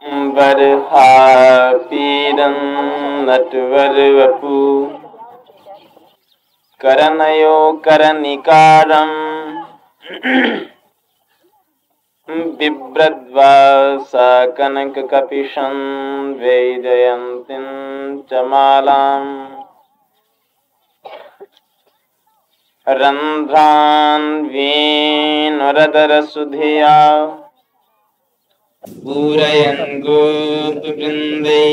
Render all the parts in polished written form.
बरहा पीरन नटवर वपु करनयो करनिकारम बिभ्रद्वासा कनक कपिशं वैजयन्तीं च मालाम् रन्ध्रान्वेनुरदरसुधिया पूरयन् गोपवृन्दै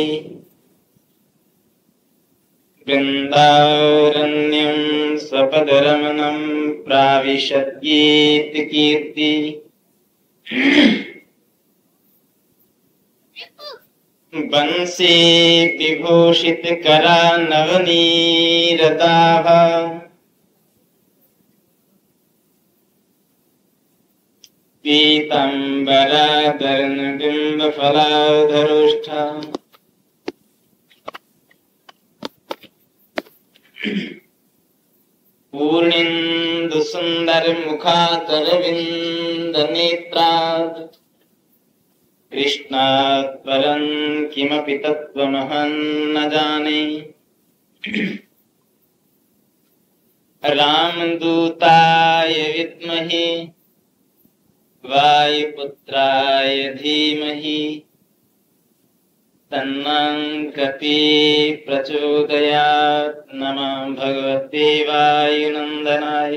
वृन्दारण्यं सपदरमणं प्राविशद्येति कीर्ति वंशी विभूषितकरा नवनीरदाः पीताम्बराधरणबिम्बफलाधरुष्ठा पूर्णेन्दुसुन्दरमुखाकरविन्दनेत्रात् कृष्णात् परं किमपि तत्त्वमहं न जाने। रामदूताय विद्महे वायुपुत्राय धीमहि तन्नं कपि प्रचोदयात्। नमः भगवते वायुनन्दनाय।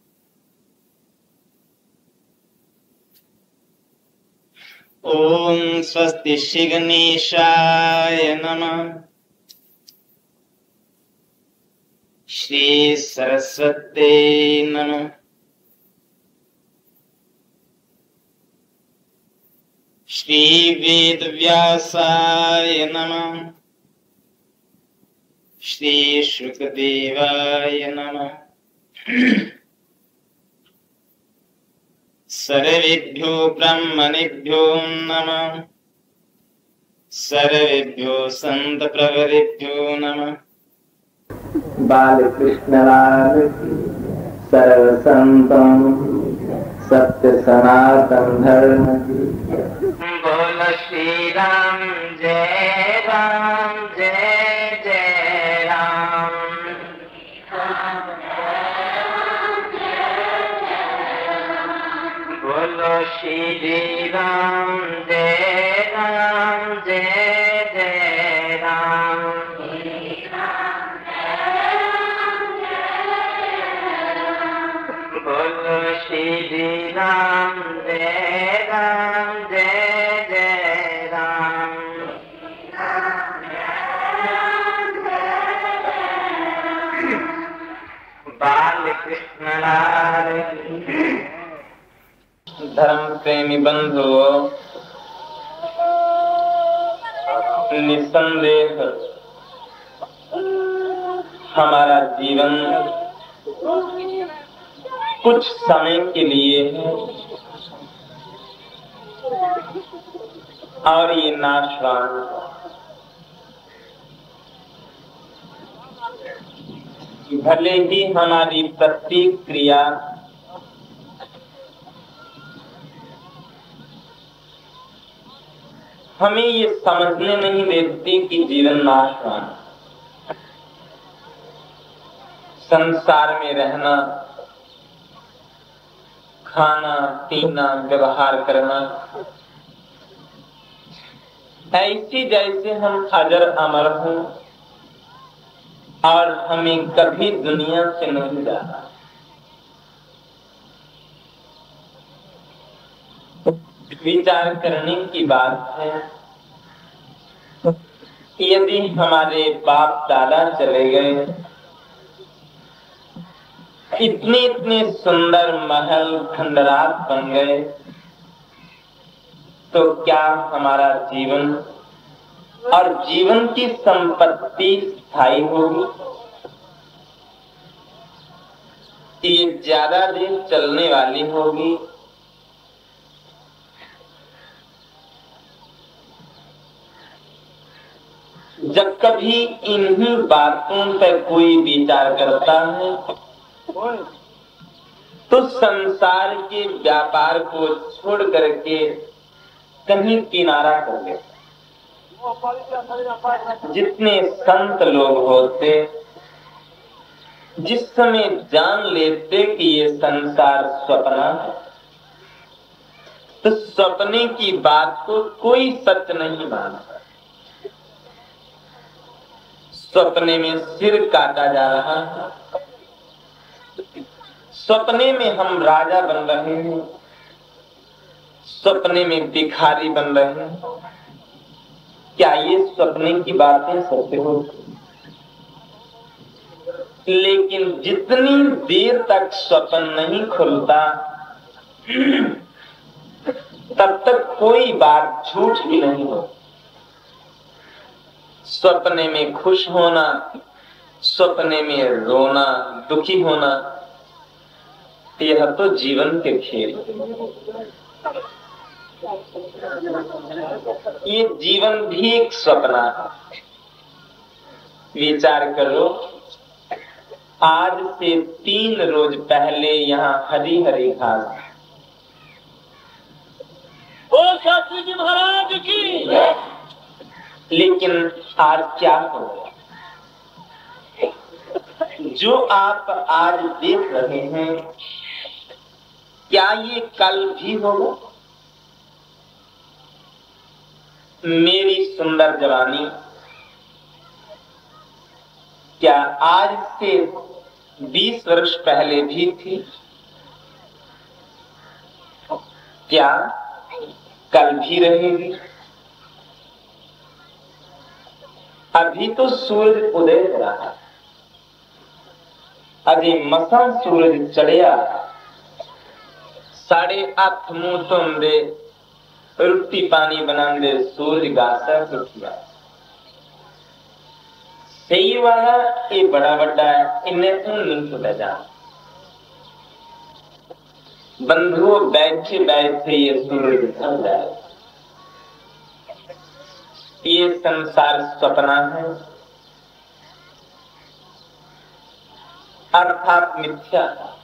ओम स्वस्ति श्री गणेशाय नमः। श्री सरस्वते नमः। श्री वेदव्यासाय नमः। श्री शुकदेवाय नमः। सर्वेभ्यो ब्राह्मणेभ्यो नमः। सर्वेभ्यो संत प्रवरेभ्यो नमः। बालकृष्ण लाल की सर्व संतों सत्य सनातन धर्म की। बोल श्री राम जय राम जय जय राम। बोलो श्री राम जय राम जय जय राम। बोलो श्री राम जय राम जय जय राम। बाल कृष्ण लाल धर्म प्रेमी बंधुओं, निस्संदेह हमारा जीवन कुछ समय के लिए है और ये नाशवान। भले ही हमारी प्रत्येक क्रिया हमें ये समझने नहीं देती कि जीवन नाशवान। संसार में रहना, खाना पीना व्यवहार करना ऐसी जैसे हम अजर अमर हों और हमें कभी दुनिया से नहीं जाना। विचार करने की बात है, यदि हमारे बाप दादा चले गए, इतने इतने सुंदर महल खंडरात बन गए, तो क्या हमारा जीवन और जीवन की संपत्ति स्थायी होगी? ये ज्यादा दिन चलने वाली होगी? जब कभी इन्हीं बातों पर कोई विचार करता है तो संसार के व्यापार को छोड़ करके कहीं किनारा कर लेता है। जितने संत लोग होते, जिस समय जान लेते कि ये संसार स्वप्न है, तो सपने की बात को कोई सच नहीं मानता। सपने में सिर काटा जा रहा है, सपने में हम राजा बन रहे हैं, सपने में भिखारी बन रहे हैं। क्या ये सपने की बातें सत्य होती? लेकिन जितनी देर तक स्वप्न नहीं खुलता, तब तक कोई बात झूठ भी नहीं होती। सपने में खुश होना, सपने में रोना, दुखी होना, यह तो जीवन के खेल। ये जीवन भी एक सपना है। विचार करो, आज से 3 रोज पहले यहाँ हरी हरी घास। ओ शास्त्री जी महाराज की। लेकिन आज क्या हो गया? जो आप आज देख रहे हैं, क्या ये कल भी होगा? मेरी सुंदर जवानी क्या आज से 20 वर्ष पहले भी थी? क्या कल भी रहेगी? अभी तो सूरज उदय हो रहा है, अभी मसा सूरज चढ़िया, 8:30 मुंह धोंदे, रोटी पानी बनांदे सूरज गासा उठिया। सही वाला ये बड़ा बड़ा है, इन्हें नहीं छुटा जा। बंधुओं बैठे बैठे ये सूरज ढल जाए। ये संसार सपना है, अर्थात मिथ्या।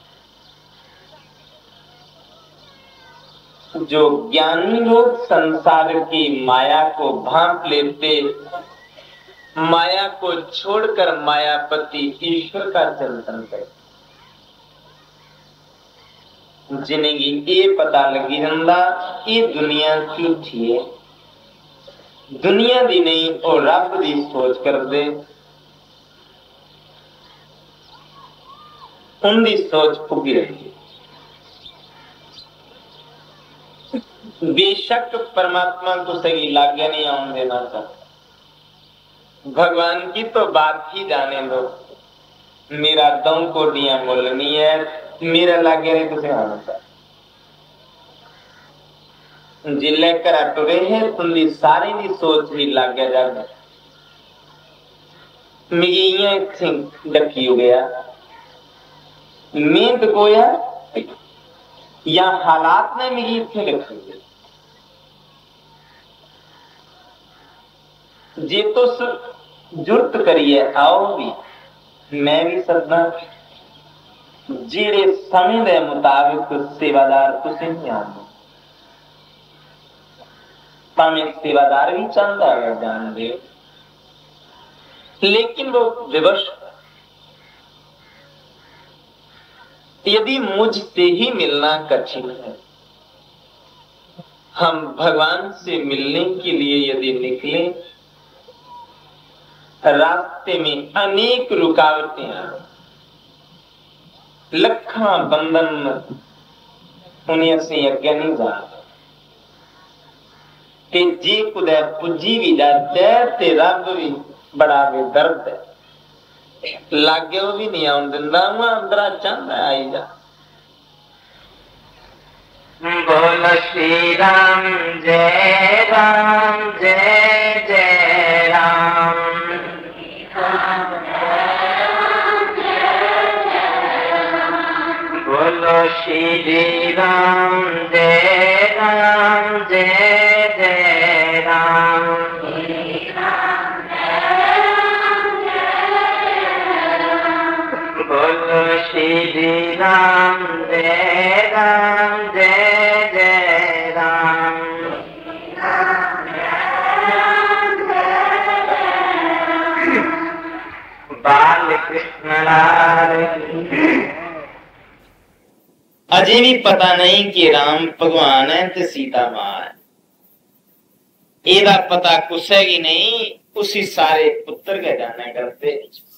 जो ज्ञानी लोग संसार की माया को भांप लेते, माया को छोड़कर मायापति ईश्वर का चिंतन करते, जिनकी ये पता लगी रंदा ये दुनिया झूठी है, दुनिया दी नहीं और रब दी सोच कर दे, उनकी सोच फुगी रही। बेशक परमात्मा को सही लागे नहीं आने देना चाहता। भगवान की तो बात ही जाने दो, मेरा दम कोटियां बोलनी है, मेरा लागे नहीं तुझे आना चाहता। जिले कर टुरे है तुंदी सारी दी सोच ही लागे जाने। मिगियां इत्थे डकी हो गया, मेहनत कोया या हालात ने मिगी इत्थे डकी हो गया। जे तो जुर्त करिए आओ भी, मैं भी सदा जेड़े समय के मुताबिक सेवादार तुसे नहीं आते। भावें सेवादार भी चाहता है जान दे, लेकिन वो विवश। यदि मुझसे ही मिलना कठिन है, हम भगवान से मिलने के लिए यदि निकले, रास्ते में अनेक रुकावटें आए, लखा बंधन उन्हें असी अगे नहीं जा। जे कुदै पुजी भी जाते ते रब भी बड़ा बेदर्द है, लागे वो भी नहीं आउन दिंदा, अंदरा चाहता आई जा। बोल श्री राम जय राम जय जय राम। बोलो श्री राम जय राम जय जय राम। बोलो श्री राम जय राम जय जय राम। कृष्ण लाल की। अजे भी पता नहीं कि राम भगवान है ते सीता मां है। एदा पता कुछ है कि नहीं, उसी सारे पुत्र के जाने करते।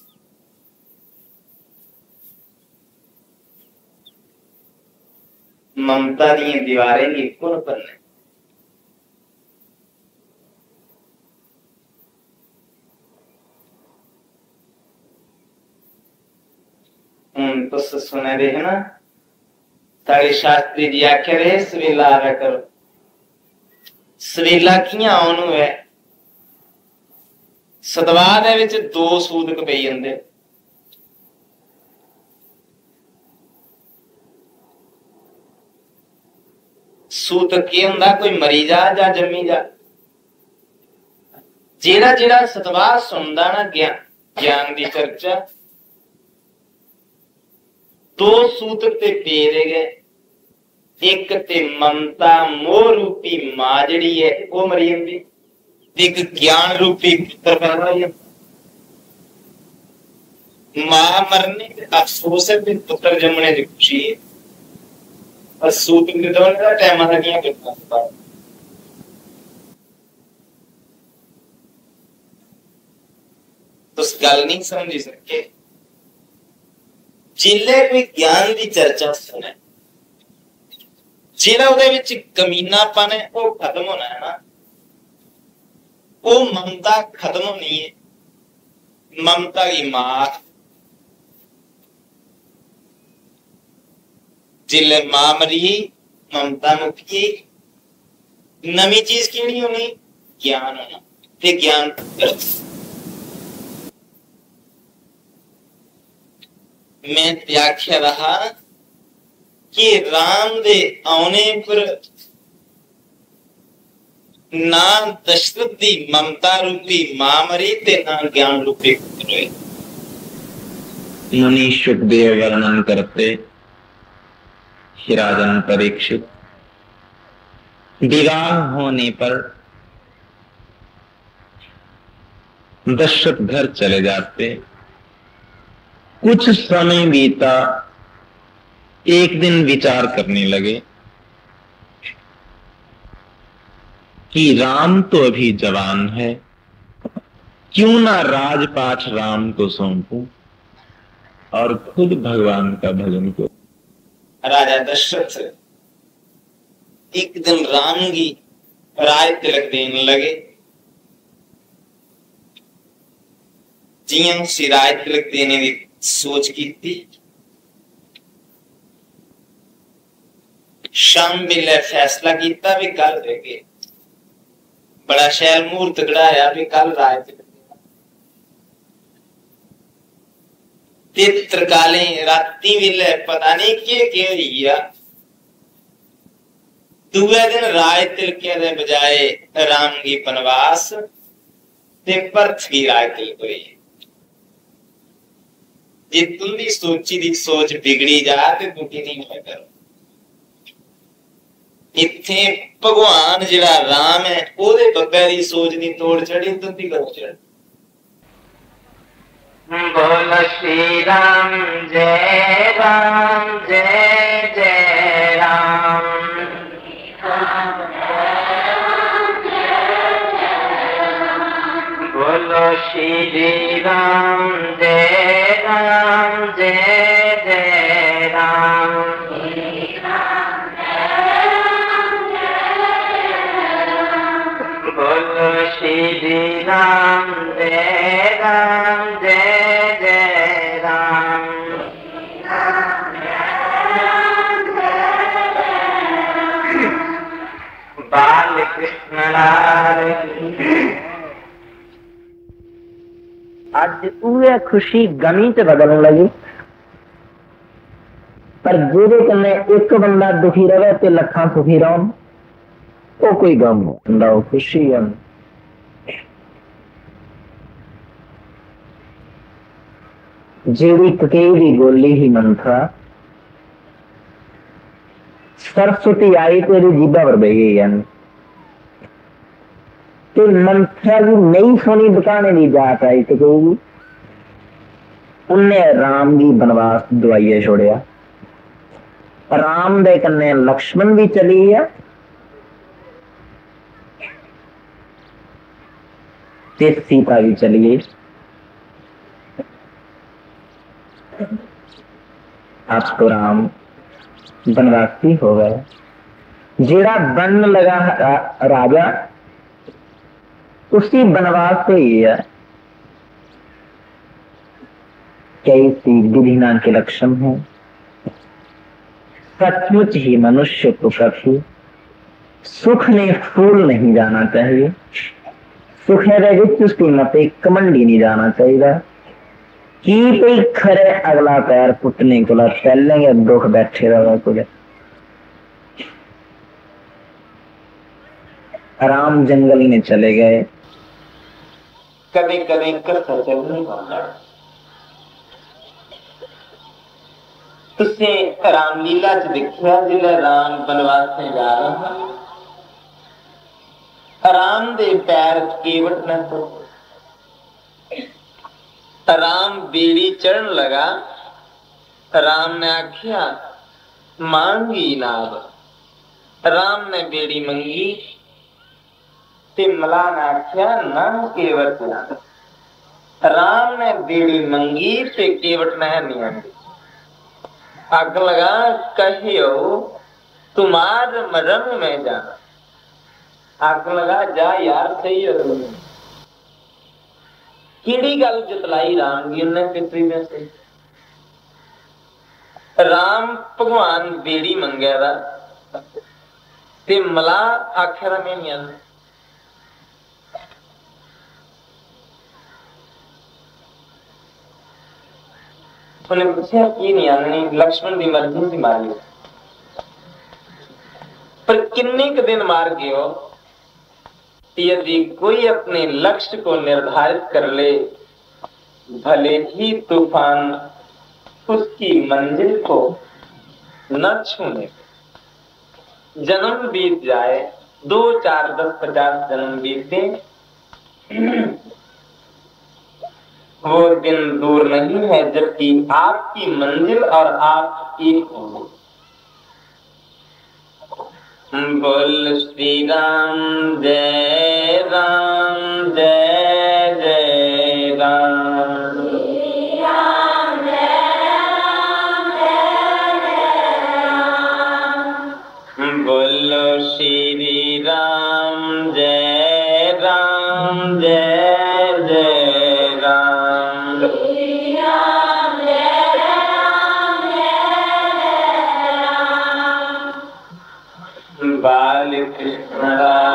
ममता दी दीवारें नी कौन बनने। तो सुने रहे ना, साढ़े शास्त्री जी आखे रहे सवेला आया करो। सवेला कियां आउणू है, सतवाह दे विच दो सूदक पई जांदे। सूतक की हुंदा कोई मरी जा या जमी जा। जेड़ा जेड़ा सतवाह सुनदा ना ज्ञान दी चर्चा, दो सूतक ते पेरे गए। एक ते ममता मोह रूपी मां जिहड़ी है वो मरी जांदी, एक ज्ञान रूपी पुत्र पैदा हो जांदा। मां मरने ते अफसोस है, पुत्र जमने दी खुशी है। और सूतक दे दोने दा टाइम लगियां करता। तो उस गल नहीं समझी सके। जिले कोई ज्ञान की चर्चा सुने, जिला उहदे विच कमीनापन है वो खत्म होना है ना, वो ममता खत्म होनी है। ममता की मार, जिले मां मरी ममता मुक्की, नवी चीज केड़ी होनी, ज्ञान होना। ते ज्ञान मैं व्याख्या रहा कि राम दे आने पर ना दशरथ दी ममता रूपी मां मरी ते ना ज्ञान रूपी पुत्र हुए। मुनि सुखदेव वर्णन करते, राजन परीक्षित विवाह होने पर दशरथ घर चले जाते। कुछ समय बीता, एक दिन विचार करने लगे कि राम तो अभी जवान है, क्यों ना राजपाठ राम को सौंपूं और खुद भगवान का भजन करूं। राजा दशरथ एक दिन राम की राज तिलक देने लगे। जियां उसी राज तिलक देने की सोच की थी, शाम वेले फैसला किया भी कल देगे। बड़ा शैल मुहूर्त कढ़ाया भी कल राज तिलक। तरकाले राती वेले पता नहीं के होई गया, दूसरे दिन राज तिलके दे बजाए राम की बनवास ते परथ की राज तिलक हुई। जे तुंदी सोची दी सोच बिगड़ी जा ते दुखी नहीं होया करो। इत्थे भगवान जिहड़ा राम है ओदे बब्बे दी सोच दी तोड़ चढ़ी, तुंदी करो चढ़। बोल श्री राम जय जय राम। बोलो श्री राम जय जय राम। बोलो श्री राम जय जय राम। बाल कृष्ण लाल की। अज उहे खुशी गमी च बदलने लगी। पर जेदे कन्ने एक बंदा दुखी रहे ते लखां सुखी रहन, वो कोई गम हुंदा, वो खुशी है। जेड़ी ककेई दी गोली ही मंत्रा, सरस्वती आई तेरी जीभा पर बह गई है। तो मंत्रा की नई सोनी बकाने की जात आई ककेई। उन्हें राम भी बनवास दवाइए छोड़िया। राम दे कन्ने लक्ष्मण भी चली है ते सीता भी चली है। अब तो राम बनवासी हो गए। जेड़ा बन लगा राजा उसी बनवास से ही है। कई सी विधिना के लक्षण है। सचमुच ही मनुष्य को कभी सुख ने फूल नहीं जाना चाहिए। सुख उसकी मते कमंडी नहीं जाना चाहिए कि कोई खरे अगला पैर पुटने को पहले दुख बैठे रहा कुछ। राम जंगल में चले गए। कभी कभी कथा चलनी होगा। तुसे रामलीला च देखिया जिले राम बनवास में जा रहा राम दे पैर केवट न तो राम बेड़ी चढ़न लगा। राम ने आख्या मांगी नाव। राम ने बेड़ी मंगी ते मला ने आख्या ना केवट। राम ने बेड़ी मंगी ते केवट न नहीं आंदी। आग लगा कहियो तुम्हार मरम में जाना। आग लगा जा यार सही है तुमने किड़ी गल जतलाई राम जी ने पितरी में से। राम भगवान बेड़ी मंगया दा ते मला आखिर में नहीं आंदा। उन्हें पूछा की नहीं आनी। लक्ष्मण की मर्जी से मार लिया पर किन्ने क दिन मार गयो। यदि कोई अपने लक्ष्य को निर्धारित कर ले भले ही तूफान उसकी मंजिल को न छूने। जन्म बीत जाए 2, 4, 10, 50 जन्म बीते वो दिन दूर नहीं है जबकि आपकी मंजिल और आप एक होंगे। बोल श्री राम जय राम जय जय राम। श्री राम जय राम जय जय राम। बोलो श्री राम जय राम जय जय राम। श्री राम जय राम जय राम। बाल कृष्ण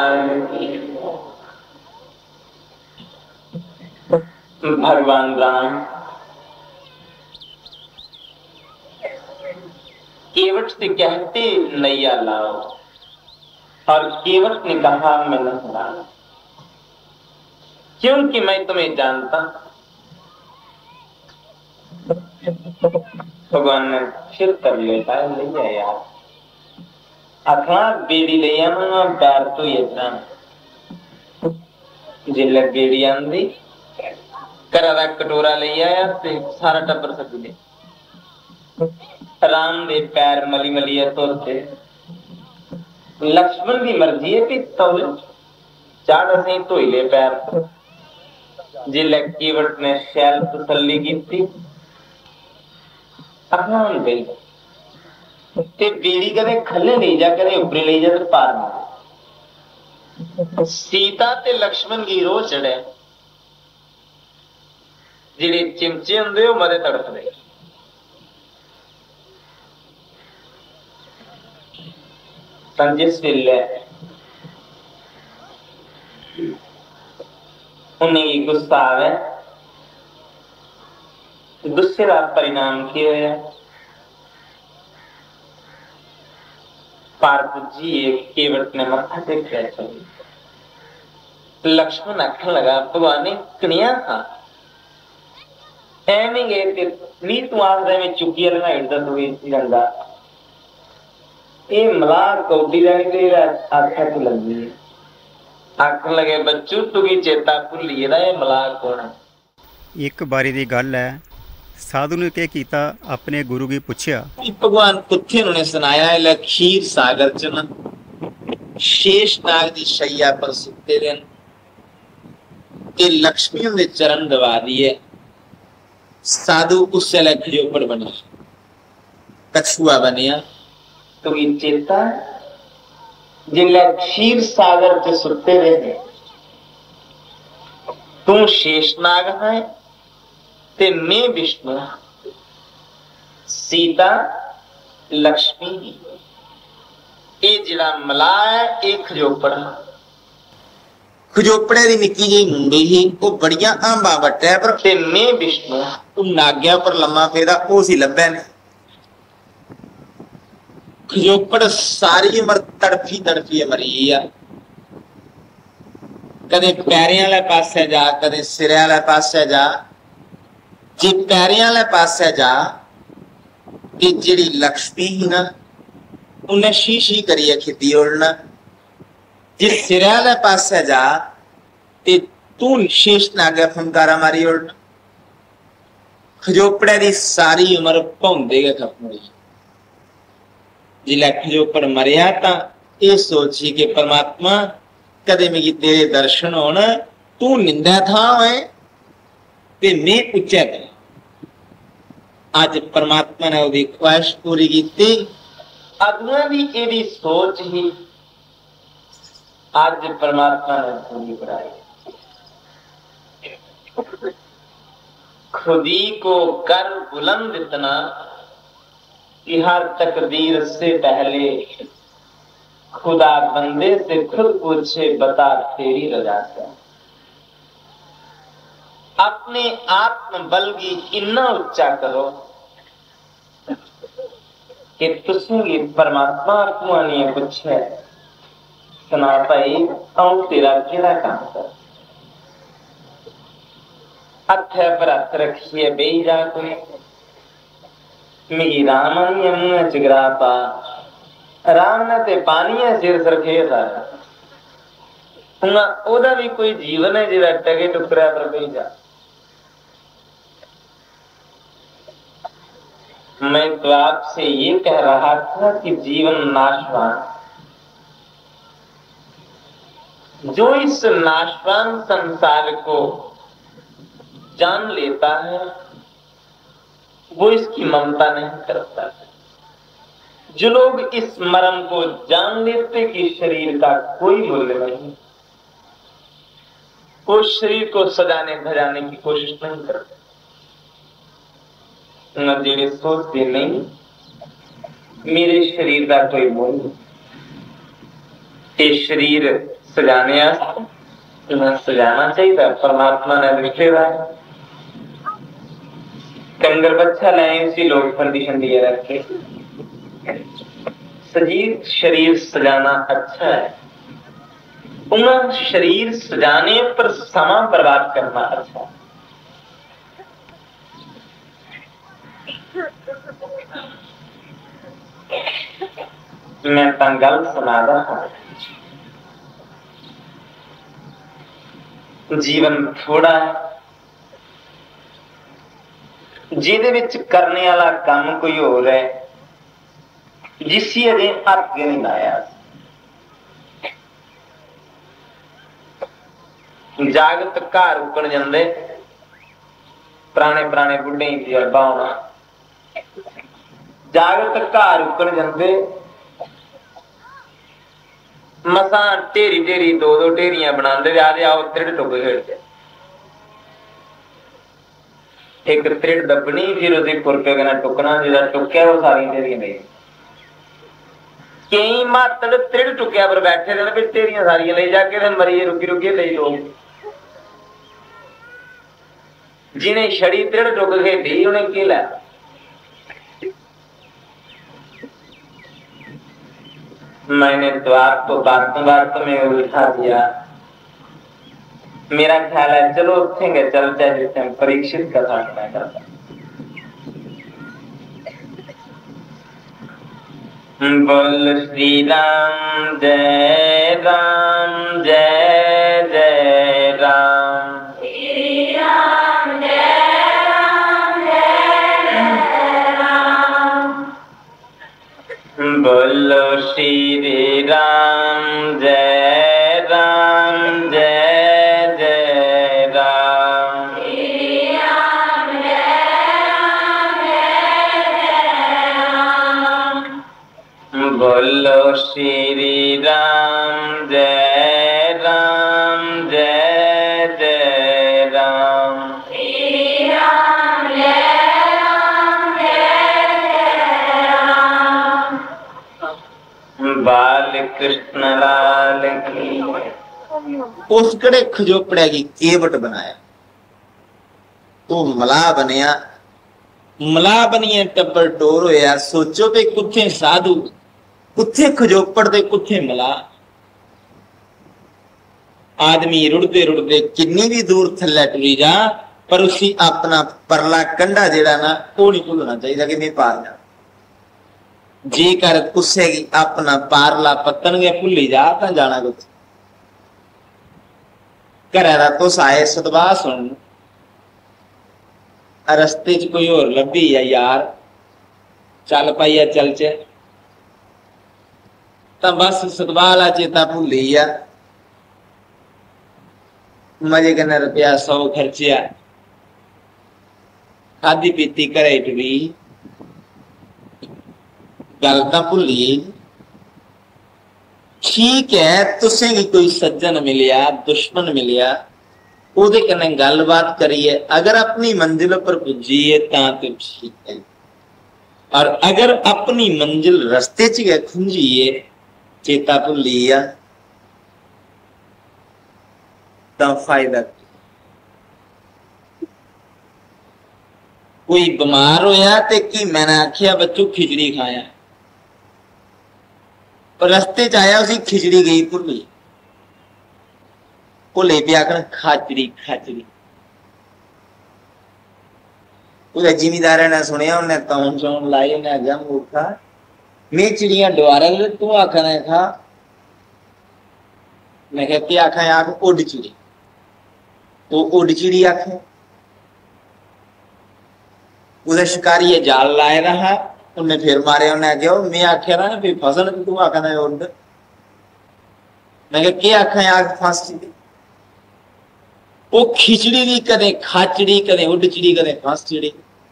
भगवान राम केवट से कहते नैया लाओ और केवट ने कहा मैं नहीं लाऊं क्योंकि मैं तुम्हें जानता। भगवान ने फिर कर लेता है ले यार आखना बेड़ी ले आना पैर तो इतना जिले बेड़ी आंदी करा दा कटोरा ले आया ते सारा टब्बर सक ले। राम दे पैर मली मलिए तोड़ते। लक्ष्मण की मर्जी है कि तौल चाड़ से धोई ले पैर। जिले केवट ने शैल तसल्ली की थी आखना गई ते बेड़ी कदे खले ले जा कदे ऊपरे ले जा ते पार मार। सीता ते लक्ष्मण की रोह चढ़े जिहड़े चिमचे हुंदे ओ मरे तड़फदे। जिस वेले उन्हें गुस्सा आवे गुस्से का परिणाम की होया। पार्थ जी केवट ने मत्था टेक लक्ष्मण आखन लगा भगवान ने कनिया था एवं गए नी तू आखदा में चुकी लंघाई गंगा ये मलाह कौडी लैनी तेरा आखा तो लगी है। आखन लगे बच्चू तू की चेता भुलिए दा ये मलाह कौन है। एक बारी दी गल है साधु ने क्या कीता, अपने गुरु की पूछया। भगवान कुत्थे ने सुनाया है खीर सागर च ना शेष नाग दी शैया पर सुते रहन ते लक्ष्मी दे चरण दबा दिए। साधु उस वेले खजोपड़ बने कछुआ बनिया तो ये चेता जिले क्षीर सागर च सुते रहे तू शेषनाग है ते मैं विष्णु सीता लक्ष्मी ये जिला मला है एक खजोपड़ खजोपड़े दी निक्की जी मुंडी ही वो बड़ियां आंबा बट्टे पर ते मैं विष्णु तू नाग्या पर लम्मा फेरा वो सी लब्बे ने खजोपड़ सारी उम्र तड़फी तड़फी मरी है कदे पैरियां वाले पासे जा कदे सिरे वाले पासे जा जे पैरियां वाले पासे जा कि जिड़ी लक्ष्मी ही ना उन्हें शी करिए खेती उड़ना जे सिरे वाले पासे जा ते तू शेष नागे फंकारा मारी उड़ना खजोपड़े दी सारी उम्र भौंदे गए खत्म हुई जिला खजोपड़ मरिया ता ये सोची कि परमात्मा कदे मेरी तेरे दर्शन होना तू निंदा था है ते मैं उच्चा था आज परमात्मा ने उसकी ख्वाहिश पूरी की अगुआ की एदी सोच ही आज परमात्मा ने पूरी कराई खुदी को कर बुलंद इतना कि हर तकदीर से पहले खुदा बंदे से खुद पूछे बता तेरी रजा क्या। अपने आत्म बल की इन्ना उच्चा करो कि तुसी परमात्मा को नहीं पूछे सुना भाई आऊं तेरा केड़ा काम कर हथे पर हथ रखिए बेही जा कोई मेरी राम मुंह चिगरा पा राम ने ते पानी है सिर सरखे सारा हुण ओदा भी कोई जीवन है जिहड़ा टगे टुकड़ा पर बेही जा। मैं तो आपसे ये कह रहा था कि जीवन नाशवान जो इस नाशवान संसार को जान लेता है वो इसकी ममता नहीं करता। जो लोग इस मर्म को जान लेते कि शरीर का कोई मूल्य नहीं वो शरीर को सजाने धजाने की कोशिश नहीं करते। न जेड़े सोचते नहीं मेरे शरीर का कोई मूल्य ये शरीर सजाने सजाना चाहिए परमात्मा ने लिखे हुआ है कंगर बच्चा लाए इसी लोग फंडी शंडी रखे सजीव शरीर सजाना अच्छा है उन शरीर सजाने पर समा बर्बाद करना अच्छा है। मैं तंगल सुना रहा हूं जीवन थोड़ा है जिहदे विच करने वाला काम कोई हो रहा है जिसी अजे हथ नहीं लाया जागत घर उकण जांदे पुराने पुराने बुढ़े तजर्बा होना जागत घर उकण जांदे मसा ढेरी ढेरी दो दो ढेरियां बनाते जाते आओ त्रिड़ टुक खेलते एक त्रिड़ दबनी फिर उसे खुरपे के टुकना जिहदा टुकया वो सारी ढेरियां ले कई मातड़ त्रिड़ टुकया पर बैठे रहने फिर ढेरियां सारियां ले जाके मरीए रुकी रुकी ले लोग जिन्हें छड़ी त्रिड़ टुक खेडी उन्हें की लै मैंने द्वार तो बात में उठा दिया मेरा ख्याल है चलो उठेंगे चलते हैं जिससे परीक्षित का सामना करता बोल श्री राम जय राम जय जय राम श्री राम जय राम जय श्री राम जय राम जय जय राम। श्री राम जय राम जय जय राम। बाल कृष्ण लाल की। उस कड़े खजोपड़े की केवट बनाया तो मला बनया, मला बनिए टब्बर टोर होया। सोचो पे कुत्थे साधु, कुत्थे खजोपड़ दे, कुत्थे मला। आदमी रुड़दे रुड़दे किन्नी भी दूर थल्ले टुरी जा, पर उसी अपना परला कंडा जेड़ा ना वो नहीं भूलना चाहिए कि मैं पार जा। जेकर कुत्से की अपना पारला पत्तन गया भुली जा तो जाना कुछ घरै दा तुस आए सतवाह सुन, रस्ते च कोई होर लभी है यार, चल पाइया चलचे, तो बस सतवाह वाला चेता भुल गया। मजे कन्नै रुपया 100 खर्चिया, खाधी पीती घरे टुरी, गल तां भुली। ठीक है, तुसें गी कोई सज्जन मिलिया, दुश्मन मिलिया, ਉਹਦੇ कन्नै गलबात करिए। अगर अपनी मंजिल पर पुजीए तां तो ठीक है, और अगर अपनी मंजिल रस्ते च गए खुंजीए, चेता भुलिया तां फायदा। कोई बीमार होया ते की मैंने आखिया बच्चों खिचड़ी खाया, पर रस्ते च आया उसी खिचड़ी गई भुली, भुले पे आखन खाचड़ी खाचड़ी। उस जिमीदार ने सुनिया, उन्हें तौन चौन लाई, उन्हें आख्या मूर्खा मैं चिड़ियां डुआरा तू आखना था। मैं कहा क्या आखा, आख उड चिड़ी, तो उड चिड़ी आखे। उसे शिकारी जाल लाए रहा, उन्हें फिर मारे, उन्हें आख्या मैं आख्या ना फिर फसल तू आखना उड। मैं कहा क्या आखा, आख फांस चिड़ी। वो खिचड़ी दी कदे खाचड़ी, कदे उड चिड़ी, कदे फांस चिड़ी।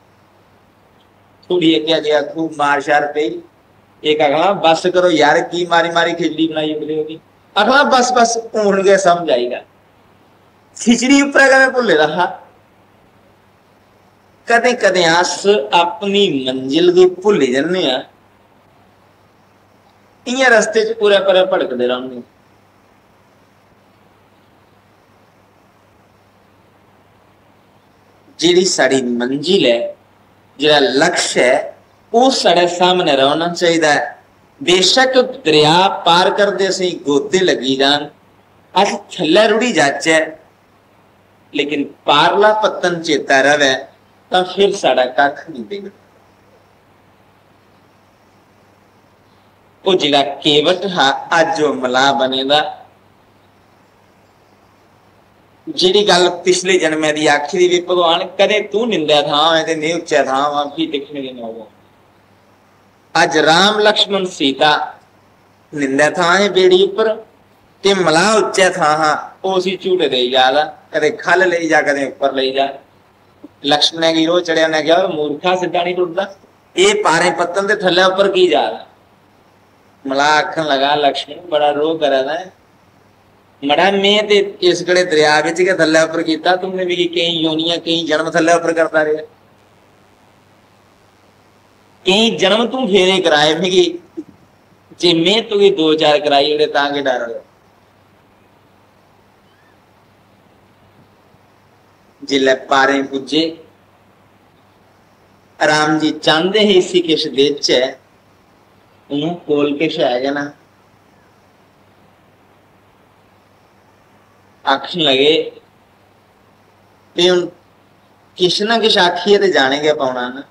थोड़ी अगे गया खूब मार शार पे, एक अगला बस करो यार की मारी मारी खिचड़ी बनाई उगली होगी। अगला बस बस ऊन गए समझ आएगा। खिचड़ी ऊपर अगर भुले रहा, कदे कदे अस अपनी मंजिल की भुले जन्ने आ, इयां रस्ते च पूरा पूरा भड़कते रहने। जिहड़ी साड़ी मंजिल है, जिहड़ा लक्ष्य है, वो साढ़े सामने रहना चाहिए। बेशक दरिया पार करते सी गोते लगी जान, अस थल्ले रुड़ी जाचे, लेकिन पारला पत्तन चेता रवे तो फिर साड़ा कख नहीं बिगड़। वो जिहड़ा केवट हा अज वो मला बनेगा। जिहड़ी गल पिछले जन्मे दी आखी दी भी भगवान कदे तू निंदा था ते नहीं उच्चा था वापी दिखने के ना। अज राम लक्ष्मण सीता निंदा था है बेड़ी ऊपर ते मला उच्चा था हाँ उसी झूठे दे जा, कदे खल ले जा कदे ऊपर ले जा। लक्ष्मण की रो चढ़िया ने कहा मूर्खा सीधा नहीं टुटदा, ये पारे पत्तन ते थल्ले ऊपर की जा रहा। मला आखन लगा लक्ष्मण बड़ा रो करा है, मड़ा मैं ते इस कड़े दरिया विच के थल्ले ऊपर कीता, तुमने भी कई योनियां कई जन्म थल्ले ऊपर करता रहे, कई जन्म तू फेरे कराए भी, जे मैं तू 2-4 कराई उड़े ताके डर हो। जिले पारे पुजे राम जी चाहते ही इसी किश देच है, उन्होंने कोल किश है ना। आखन लगे किश ना किश आखिए तो जानेंगे पाना ना।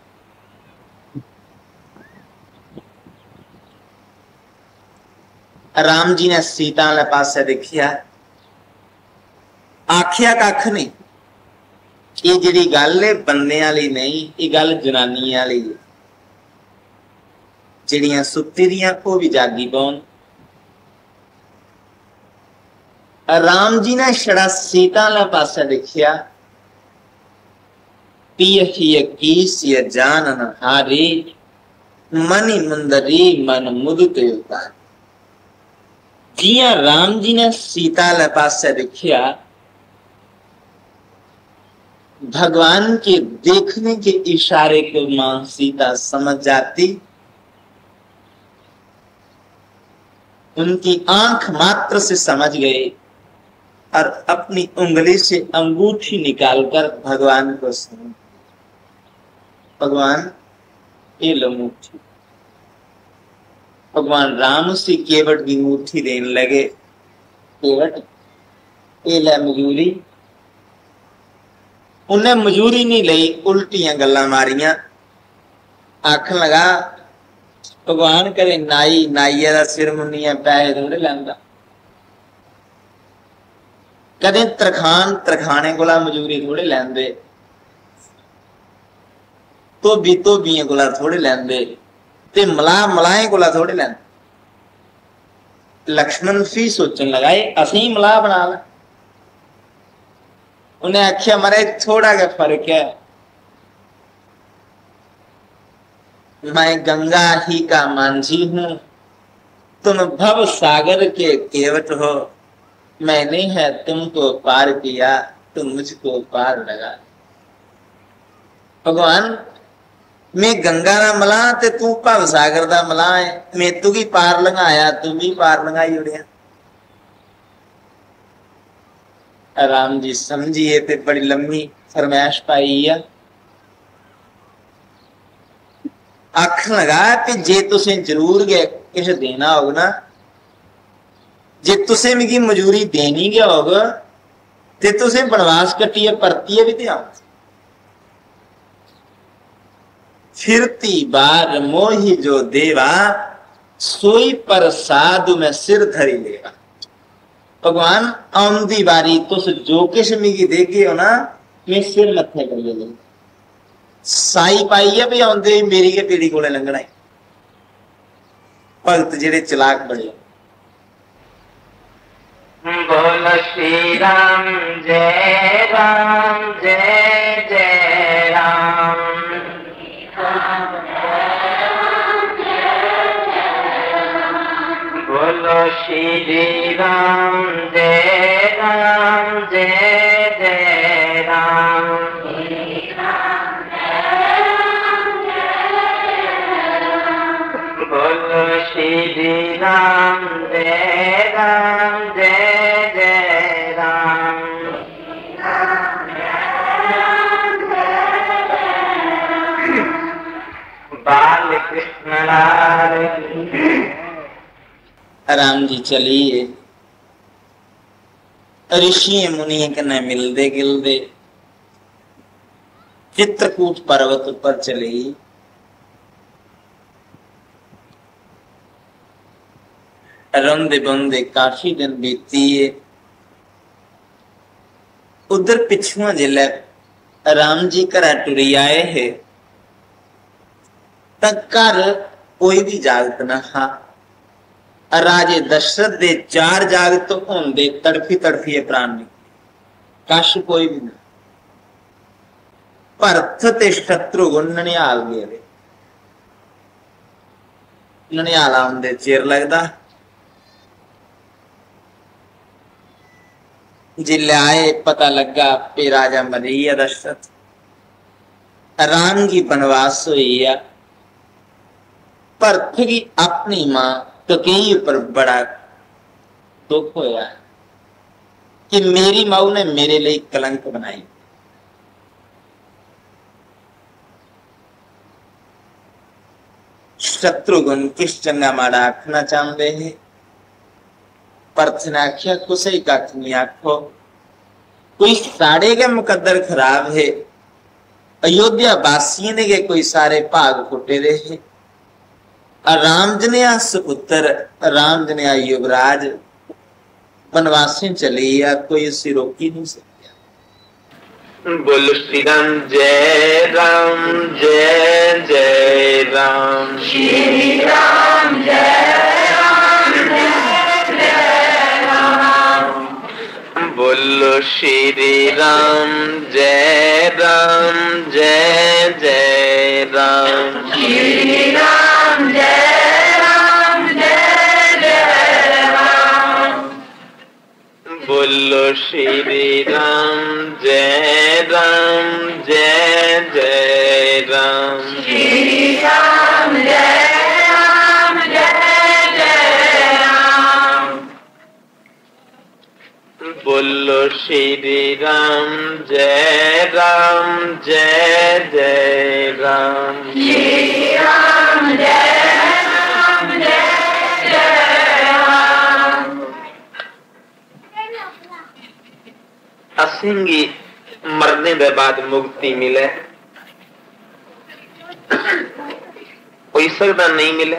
राम जी ने सीता वाले पासे देखिया, आखिया कख नहीं, ये जिहड़ी गल है बंदे वाली नहीं, ये गल जनानी वाली है। जिहड़ियां सुत्ती दियां वो भी जागी पाउण। राम जी ने छड़ा सीता वाला पासा देखिया, पियही कीस जानन हारी, मनी मुंदरी मन मुदते उतार। जिया राम जी ने सीता ले पासे देखिया, भगवान के देखने के इशारे को मां सीता समझ जाती, उनकी आंख मात्र से समझ गए और अपनी उंगली से अंगूठी निकालकर भगवान को समझ, भगवान ये लो मुट्ठी। भगवान राम से केवट की मुट्ठी देने लगे, केवट ये ले मजूरी। उन्हें मजूरी नहीं ली, उल्टियां गल्ला मारिया, आखन लगा भगवान करे नाई नाइया दा सिर मुन्निया पैसे थोड़े लैंदा, कदे तरखान तरखाने कोला मजूरी थोड़े लैंदे, धोबियां कोला थोड़े लैंदे, ते मलाहें कोला थोड़े लैंदे। लक्ष्मण भी सोचन लगा असी मलाह बना ला। उन्हें आख्या मारे थोड़ा क्या फर्क है, मैं गंगा ही का मांझी हूं, तुम भव सागर के केवट हो, मैंने है तुमको पार किया, तुम मुझको पार लगा। भगवान मैं गंगा ना मला ते तू भव सागर दा मला है, मैं तू की पार लगाया, तू भी पार लगाई उड़िया। राम जी समझिए ते बड़ी लंबी फरमाइश पाई है, आखन लगा कि जे तुसे जरूर गए किश देना होगा ना, जे तुसे मिगी मजूरी देनी गया होगा ते तुसे बनवास कट्टिए परतिए भी ते आओ। फिरती बार मोही जो देवा, सोई पर साधु में सिर धरी लेवा। भगवान आमदी बारी तुस जो किश मिगी देगे हो ना, मैं सिर मत्थे कर ले साई पाई है भी आंदे मेरी के पीढ़ी कोले लंघना। भगत जेड़े चलाक बड़े। बोल श्री राम जय राम जय जय राम। बोलो श्री राम जय राम जय जय राम। बोलो श्री राम जय राम जय जय राम। बाल कृष्ण लाल की। राम जी चलिए ऋषि मुनि कने मिलदे गिलदे चित्रकूट पर्वत पर चली। रोंदे बोंदे काफी दिन बीती है। उधर पिछुआ जिले राम जी घर टुरी आए है, तक घर कोई भी जागत न हा। राजे दशरथ दे 4 जागत होंदे तड़फी तड़फी प्राण निकले, कश कोई भी नहीं। भरत ते शत्रुघ्न ननिहाल गए, ननिहाल आउंदे चिर लगदा। जिले आए पता लगा पे राजा मरी है दशरथ, राम की बनवास हुई है। भरत की अपनी मां ककेई पर बड़ा दुख होया कि मेरी माऊ ने मेरे लिए कलंक बनाई। शत्रुघ्न किस चंगा माड़ा आखना चाहते हैं। भरत ने आख्या कुछ ही कख नहीं आखो, कोई साड़े के मुकद्दर खराब है। अयोध्या वासियों ने के कोई सारे भाग फुटे दे है। राम जनेया सुपुत्र, राम जनेया युवराज बनवासी चली है, कोई उसे रोकी नहीं सकता। बोल श्री राम जय राम जय जय राम। श्री राम जय राम जय जय राम। बोलो श्री राम जय राम जय जय राम। श्री राम जय राम जय जय राम। श्री राम जय जय राम। श्री राम जय राम बोलो श्री राम जय राम। श्री राम जय राम। असिंगी मरने के बाद मुक्ति मिले कोई सकता नहीं मिले।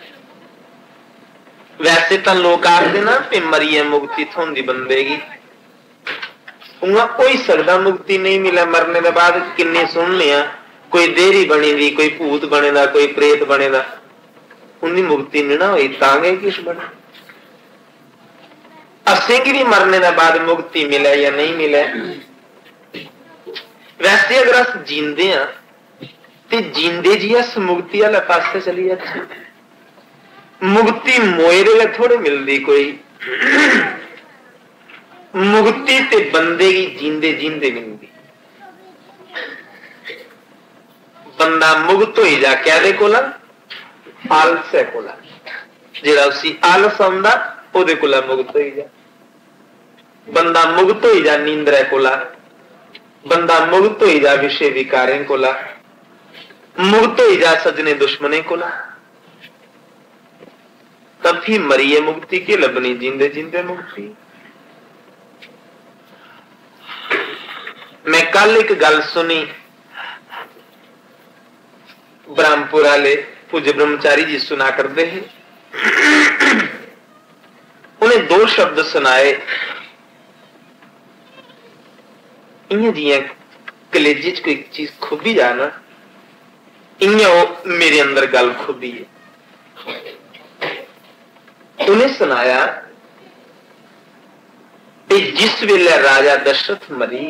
वैसे तो लोग आखते ना कि मरिए मुक्ति थोंदी बंदेगी, उन्हें कोई सकता मुक्ति नहीं मिले मरने के बाद। किन्ने सुन लिया कोई देरी बनी दी, कोई भूत बनेगा, कोई प्रेत बनेगा, उनकी मुक्ति नहीं ना हुई तांगे किस बने। असें की भी मरने के बाद मुक्ति मिले या नहीं मिले। वैसे अगर अस जींदे हैं तो जींदे जी अस मुक्ति वाले पासे चली जाते। मुक्ति मोयरे ले थोड़े मिलती कोई, मुक्ति ते बंदे की जींदे जींदे मिलती। बंदा मुक्त हो जा कहदे कोला आलसे कोला, जेड़ा उसी आलस आंदा ओदे कोला मुक्त हो जा। बंदा मुक्त हो जा नींदरे कोला, बंदा मुक्त हो जा विषय विकारें कोला, मुक्त हो जा सजने दुश्मने कोला। तभी मरिए मुक्ति के लबनी जिंदे जिंदे मुक्ति। मैं कल एक गल सुनी, ब्रह्मपुर वाले पूज्य ब्रह्मचारी जी सुना करते हैं। उन्हें दो शब्द सुनाए, इं जियां कलेजे च कोई चीज खुबी जाना, इं मेरे अंदर गल खुबी है। उन्हें सुनाया कि जिस वेले राजा दशरथ मरी,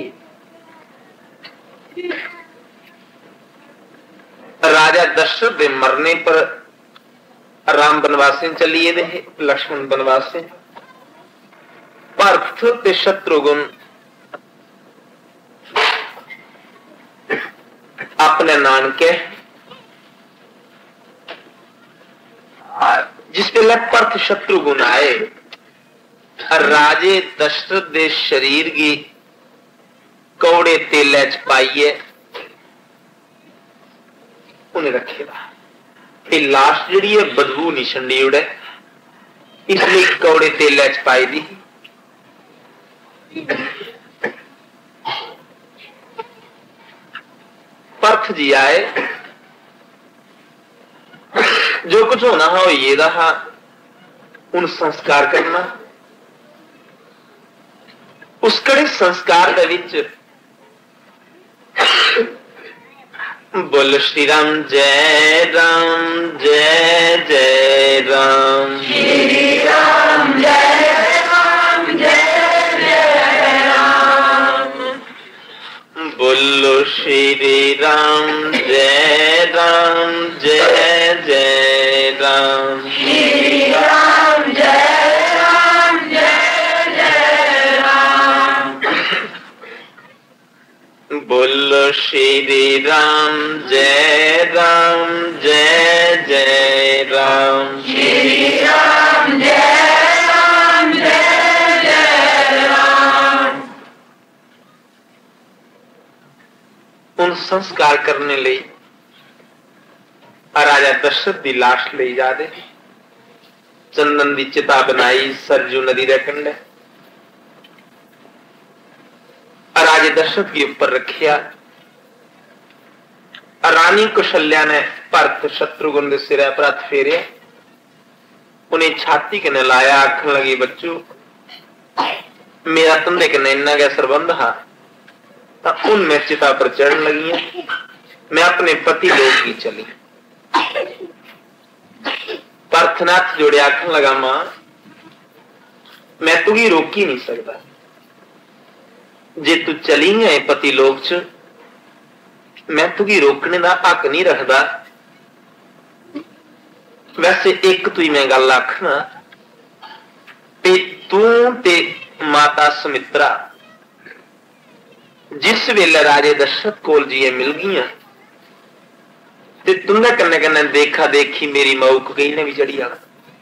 राजा दशरथ के मरने पर राम बनवासे चलिए दे, लक्ष्मण बनवासे, भरत ते शत्रुघ्न अपने नानके। जिस वेले भरत शत्रुघ्न आए, राजे दशरथ दे शरीर की कौड़े तेले च पाइए उन्हें रखेगा। ये लाश जी है बदबू नहीं छंडी उड़े, इसलिए कौड़े तेले च पाई दी। भरत जी आए, जो कुछ होना हा ये रहा, उन संस्कार करना। उस कड़े संस्कार दे विच बोल श्री राम जय राम। श्री राम जय राम। बोलो श्री राम जय राम। श्री राम जय राम। बोलो श्री राम जय राम। श्री राम जय राम। उन संस्कार करने लिए राजा दशरथ की लाश ले जा दे, चंदन की चिता बनाई सरजू नदी के कंढे, राजे दशरथ के ऊपर रखिया। रानी कौशल्या ने भरत शत्रुघ्न के सिर पर हाथ फेरिया, उन्हें छाती के लाया, आखन लगी बच्चू मेरा तुंदे कने इन्ना गया संबंध हा, उन में चिता पर चढ़न लगी, मैं अपने पति लोग की चली। प्रार्थनाथ जोड़े आखन लगा मां मैं तुगी रोक ही नहीं सकता, जे तू चली है पति लोग च मैं तुगी रोकने का हक नहीं रखता। वैसे एक तू ही मैं गल आखना ते तू ते माता सुमित्रा जिस वेले राजे दशरथ कोल जी मिल गई ते तुंदे कन्ने कन्ने देखा देखी मेरी मऊक गई ने भी चढ़ी आ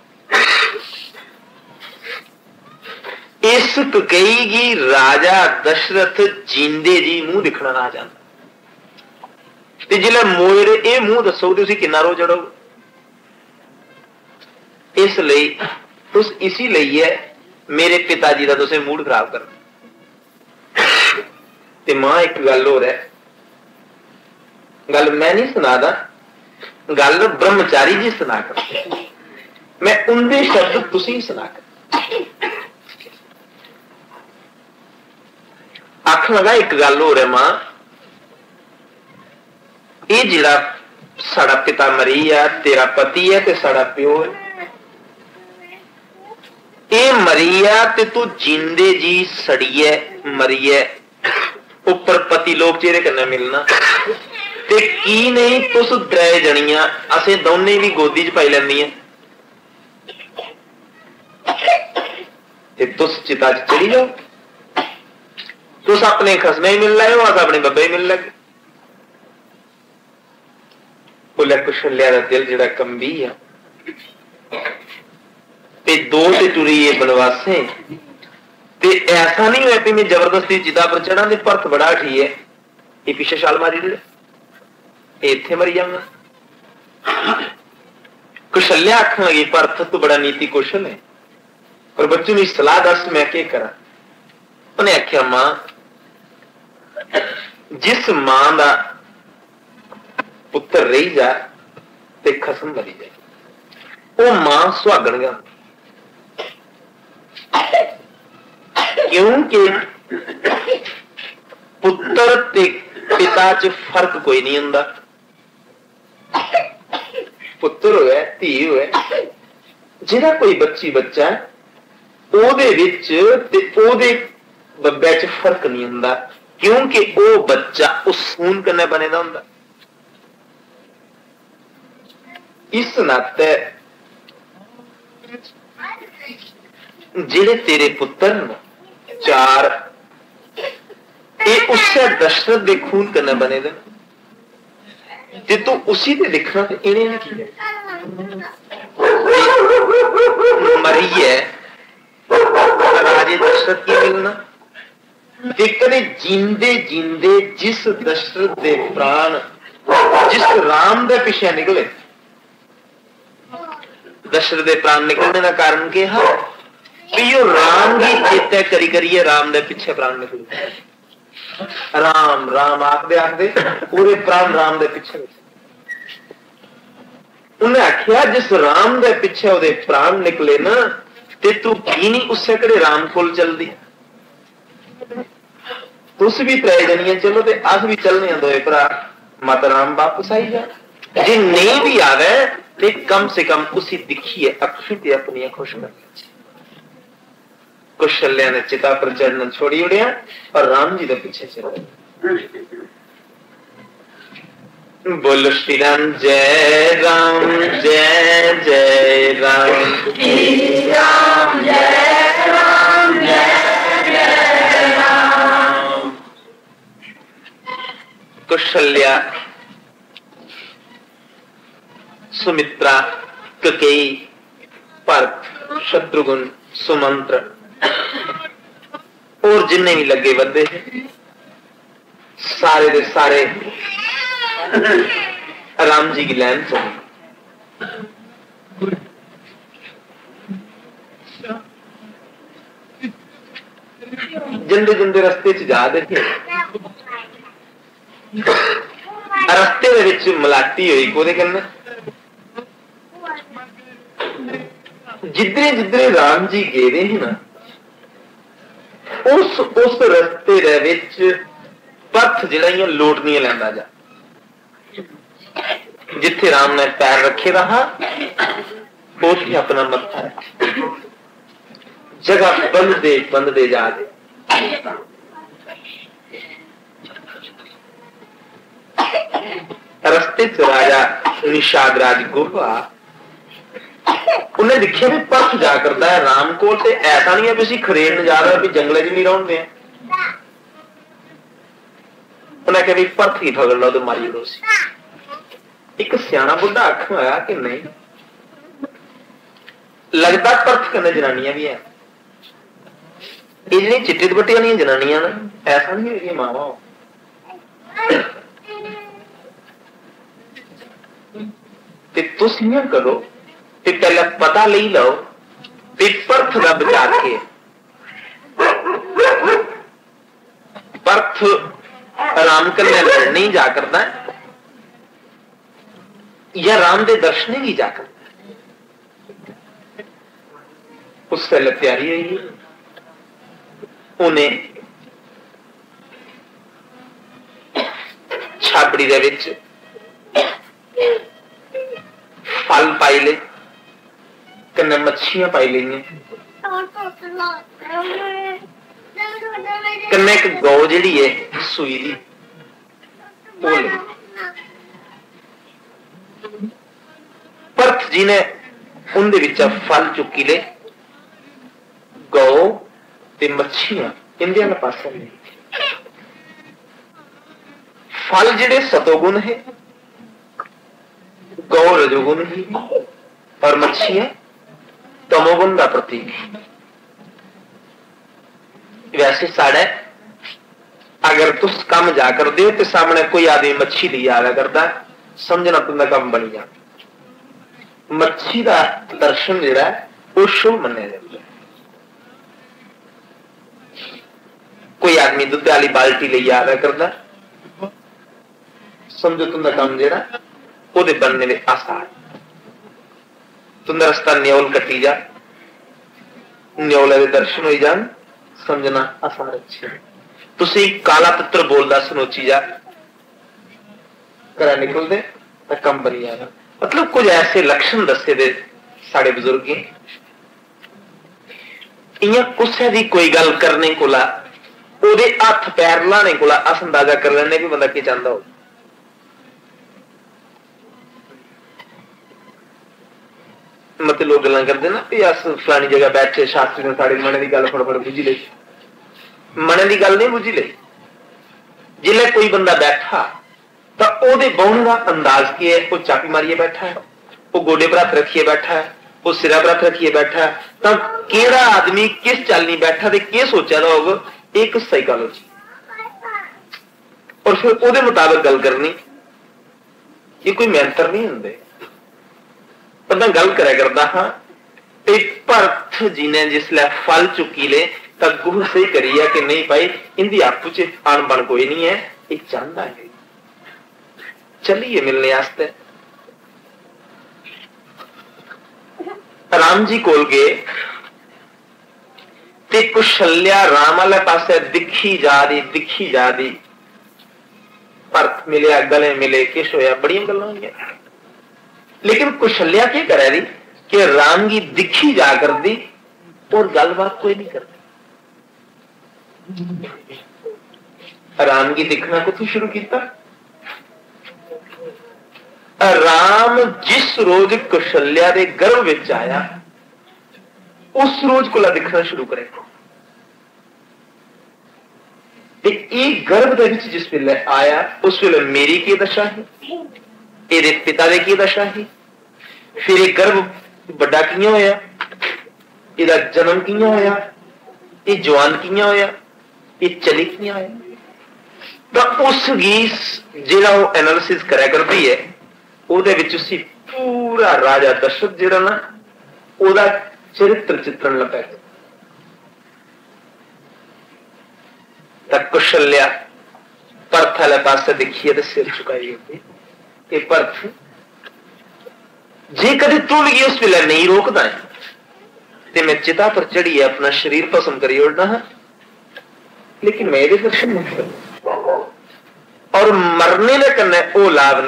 इस कई राजा दशरथ जींदे जी मुंह दिखना ना जाता ते जिले मोड़े ये मुंह दसो तुसी किन्ना रो चढ़ो इसलिए तुस इसी लिए है मेरे पिताजी का तुसे मूड खराब कर ते मां एक गल हो रहा है गल मैं नहीं सुनादा गल ब्रह्मचारी जी सुना कर मैं उनके शब्द तुसी सुना कर आख लगा एक गल हो रहा मां ये जिहड़ा साड़ा पिता मरी है तेरा पति है ते साड़ा प्यो है ये मरीया ते तू जिंदे जी सड़िए मरीए उपर पति लोग चेहरे कन्ने मिलना ते की नहीं तुस त्रै जनियां असे दोने भी गोदी च पाई लैंदियां ते तुस चिता च चढ़ी जाओ तुस अपने खसमे ही मिल लाओ अस अपने बब्बे ही मिल लगे बोले कुशल्या दा दिल जिहड़ा कंबी है ते दो ते टुरी ये बनवासे ते ऐसा नहीं हुआ कि मैं जबरदस्ती चिता पर चढ़ा दे परत बड़ा ठी है ये पीछे छाल मारी दे इत्थे मरी जाऊंगा कुशल्या आखन लगी परत तू बड़ा नीति कुशल है और बच्चों ने सलाह दस मैं क्या करा उन्हें आख्या मां जिस मां का पुत्र रही जा ते खसम मरी जाए वो मां सुहागण गा क्योंकि पुत्र ते पिता च फर्क कोई नहीं हुंदा पुत्र होए धी होए जिहड़ा कोई बच्ची बच्चा ओदे विच ते ओदे बब्बे च फर्क नहीं हुंदा क्योंकि वो बच्चा उस खून कन्ने बने दा हुंदा इस नाते जिहड़े तेरे पुत्र ने चार ये उससे दशरथ दे खून कन्ने बने दे ते तू उसी ते दिखना ते इन्हें ने की मरी है राजे दशरथ की मिलना कदे जिंदे जिंदे जिस दशरथ दे प्राण जिस राम दे पीछे निकले दशरथ दे प्राण निकलने का कारण क्या है यो राम की चेता करी करिए राम दे पीछे प्राण निकले राम राम आखदे आखदे पूरे प्राण राम दे पीछे उन्हें आख्या जिस राम दे पीछे ओदे प्राण निकले ना ते तू की नहीं उससे कड़े राम कोल चलदी तुस भी त्रै जनियां चलो ते अस भी चलने दोए भरा माता राम वापस आई जा जे नहीं भी आवे ते कम से कम उसी दिखिए अखी ते अपनी खुश कर कुशल्या ने चिता पर चढ़ना छोड़ी उड़िया और राम जी के पीछे चले बोलो श्री राम जय राम जय जय राम श्री राम जय राम जय राम। कुशल्या सुमित्रा ककेई भरत शत्रुघ्न सुमंत्र और जिन्ने भी लगे बंदे सारे दे सारे राम जी की लाइन सुन जिंदे जिंदे रस्ते च जा दे रस्ते दे विच मलाटी हुई कोदे कन्नै जिधरे जिधरे राम जी गेदे ही ना उस रस्ते दे विच पथ जिहड़ा लोटनियां लैंदा जा जिथे राम ने पैर रखे रहा उथे अपना मत्था जगह बंदते जा दे रस्ते च राजा निषाद राज गुफा उन्हें दिखिया भी परथ जा करता है राम को, ऐसा नहीं है भी असीं खरेड़न जा रहे भी जंगले च नहीं रहोंदे। उन्हें कहा भी परथ की फगड़ लो तो मारी लो। एक सियाना बुढ़ा आखन आया कि नहीं लगता परथ कन्ने जनानियां भी है, ये जी चिट्टे दुपट्टे वाली जनानियां ना ऐसा नहीं है मावा तुम करो ते पहले पता ले लो ते परथ का बचा के परथ राम कन्या नहीं जा करता या राम दे दर्शन ही जा करता। उससे तैयारी है उन्हें छाबड़ी दे विच फल पाई ले कन्ने मच्छियां पाई ली कन्ने एक गौ जिहड़ी है सूई दी परथ जी ने उनदे विच फल चुकी ले गौ ते मच्छियां इंदे वाले पासे ने फल जिहड़े सतोगुण है गौ रजोगुण ही और मच्छियां तमोगुण का प्रतीक है। वैसे साढ़े अगर तुस कम जा कर दे तो सामने कोई आदमी मच्छी ली आया करता समझना तुम कम बनी जा। मच्छी का दर्शन जिहड़ा है वो शुभ मन्या जाता है। कोई आदमी दुध वाली बाल्टी ले आया करता समझो तुम काम जिहड़ा ओदे बनने में आसान। तुम रास्ता न्योल कटी जा न्योले दे दर्शन हो जान समझना आसान अच्छी। तुसी काला पुत्र बोलदा सुनोची जा करा निकल दे तो कम बनी जाना। मतलब कुछ ऐसे लक्षण दसे दे साढ़े बुजुर्ग इं कुछ दी कोई गल करने को ओदे हथ पैर लाने को अस अंदाजा कर लेने भी बंदा की चाहता हो। मतलब लोग गल्लां करते ना भी अस फलानी जगह बैठे शास्त्री ने साढ़े मने की गल फटाफट बुझी ली। मने की गल नहीं बुझी ली। जिले कोई बंदा बैठा तो ओदे बहुने का अंदाज की है। वो चापी मारिए बैठा है, वो गोडे पर हथ रखिए बैठा है, वो सिरा पर हथ रखिए बैठा है। तो केड़ा आदमी किस चाल नहीं बैठा ते क्या सोचा दा होगा एक साइकोलॉजी और फिर ओदे मुताबिक गल करनी। ये कोई मेंटर नहीं होंगे। बंदा गल करे करता हाँ परथ जी ने जिसले फल चुकी ले तो गुह सही करी है कि नहीं भाई इनकी आपू च आन बन कोई नहीं है। एक चाहता है चलिए मिलने आस्ते राम जी कोल गए ते कुशल्या राम वाले पासे दिखी जा दी परथ मिले गले मिले किश होया बड़ी गल्लां होईयां। लेकिन कुशल्या क्या करे रही कि राम की दिखी जा कर दी और गलबात कोई नहीं करती। राम की दिखना को शुरू किया। राम जिस रोज कुशल्या के गर्भ विच आया उस रोज को दिखना शुरू करे। गर्भ दे विच जिस वेले आया उस वेले मेरी की दशा है, ਇਹਦੇ पिता ਦੀ ਕੀ दशा है, फिर ਇਹ गर्भ ਵੱਡਾ ਕਿਵੇਂ ਹੋਇਆ, ਇਹਦਾ जन्म ਕਿਵੇਂ ਹੋਇਆ, ਇਹ जवान ਕਿਵੇਂ ਹੋਇਆ, ਇਹ चली ਕਿਵੇਂ ਹੋਇਆ। ਤਾਂ ਉਸ ਦੀ ਜਿਹੜਾ ਉਹ ਐਨਾਲਿਸਿਸ ਕਰਿਆ ਕਰਦੀ ਹੈ ਉਹਦੇ ਵਿੱਚ ਉਸੇ ਪੂਰਾ ਰਾਜਾ ਦਸ਼ਰਥ ਜਿਹੜਾ ਨਾ ਉਹਦਾ ਚਰਿੱਤਰ ਚਿੱਤਰਨ ਲੱਗਾ। ਤਾਂ ਕੁਸ਼ਲਿਆ परथ वाले पास देखिए तो सिर चुकाई होती कि परथ जे कदे तू भी उस वेले नहीं रोकदा है ते मैं चिता पर चढ़ी है अपना शरीर भस्म करी उड़ना है, लेकिन मैं ये दर्शन नहीं करता। और मरने के कन्ने वो लाभ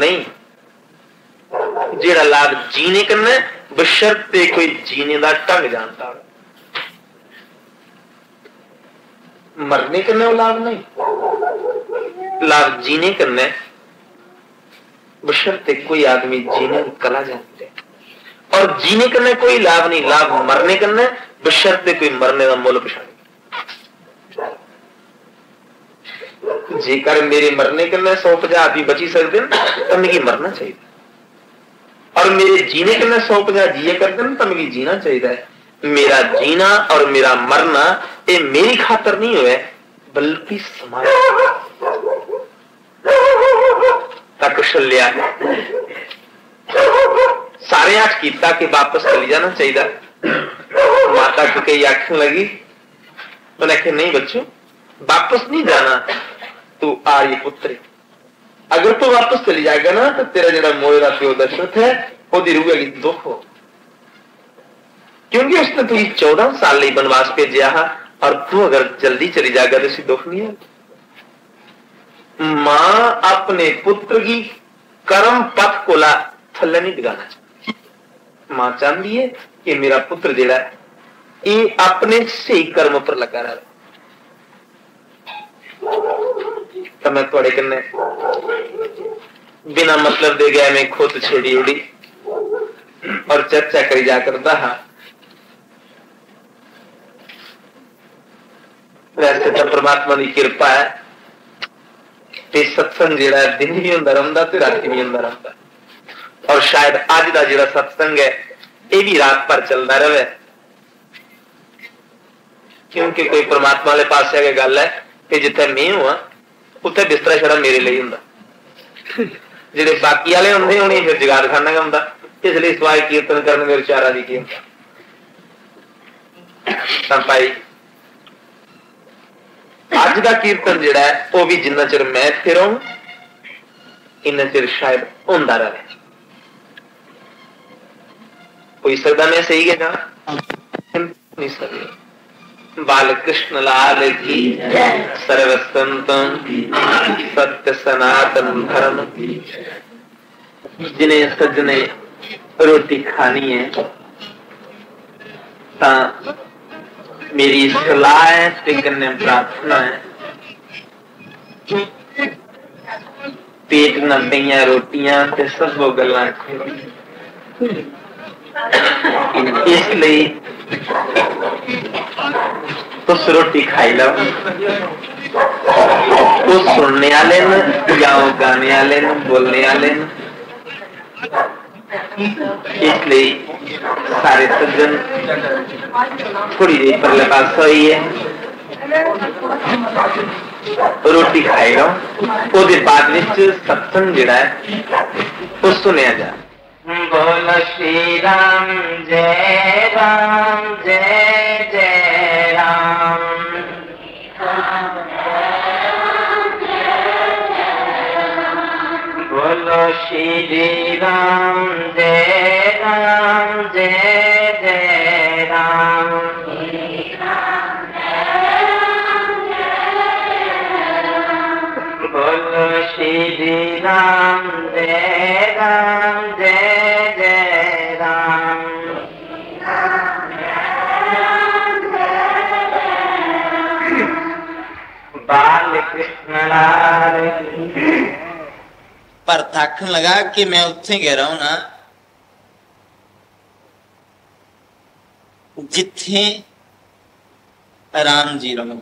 नहीं जेड़ा लाभ जीने कन्ने बशर्ते कोई जीने का ढंग जानता हो। मरने कन्ने वो लाभ नहीं, लाभ जीने करना बशर्ते कोई आदमी जीने की कला जानते। और जीने कन्ने कोई लाभ नहीं, लाभ मरने कन्ने, बशर्ते कोई मरने का मुल पछाणे। जेकर मेरे मरने कन्ने 150 आदमी बची सकते तो मिगी मरना चाहिए, और मेरे जीने कन्ने 150 जिए करते तो मिगी जीना चाहिए। मेरा जीना और मेरा मरना ये मेरी खातर नहीं हुए, बल्कि समाज तक लिया सारे आठ कीता कि वापस चली जाना चाहिए। माता को कई आखन लगी, उन्हें आखे नहीं बच्चों वापस नहीं जाना, तू आर्य पुत्र, अगर तू वापस चली जाएगा ना तो तेरा जरा मोए का प्यो दशरथ है ओदी रूह की दुख हो, क्योंकि उसने तुझे 14 साल लिए वनवास भेजा है, और तू अगर जल्दी चली जाएगा तो उसे दुख नहीं है। मां अपने पुत्र की कर्म पथ को ला थल्ले नहीं दिखाना चाहती। मां चाहती है कि मेरा पुत्र जेड़ा ये अपने सही कर्म पर लगा रहा। तो मैं थोड़े कन्ने बिना मतलब दे गया मैं खुद छेड़ी उड़ी और चर्चा करी जा करता हा। वैसे तो परमात्मा की कृपा है कि सत्संग जेड़ा दिन भी अंदर रहा तो रात भी अंदर रहा, और शायद आज का जेड़ा सत्संग है ये भी रात भर चलता रहे, क्योंकि कोई परमात्मा वाले पास आके गल है कि जिथे मैं हुआ उत्थे बिस्तरा छड़ा मेरे लिए हुंदा, जेडे बाकी वाले होंदे उन्हें फिर जगार खाना का हुंदा, इसलिए सवाई कीर्तन करने मेरे चारा दी की भाई आज का कीर्तन जिहड़ा है वो भी जिन्ना चिर मैं इत्थे रहूं इन्ना चिर शायद होंदा रहे। कोई सकदा मैं सही है ना नहीं सकदा। बाल कृष्ण लाल की सर्व संतन सत्य सनातन धर्म। जिन्हें सजने रोटी खानी है ता मेरी सलाह है ते कन्ने प्रार्थना है, पेट न पईयां रोटियां ते सब गल्लां इसलिए तुस रोटी खाई लो, तो सुनने वाले न या गाने वाले न बोलने वाले न, इसलिए सारे सज्जन थोड़ी देर परले पास हुई है रोटी खाएगा, उसके बाद सत्संग जिहड़ा है वो सुनिया जा। बोलो श्री राम जय जय राम। बोलो श्री राम जय जय राम। बोलो श्री राम जय जय राम। बाल कृष्ण लाल। पर थाकन लगा कि मैं उत्थे कह रहा हूं ना जिथे राम जी रहो,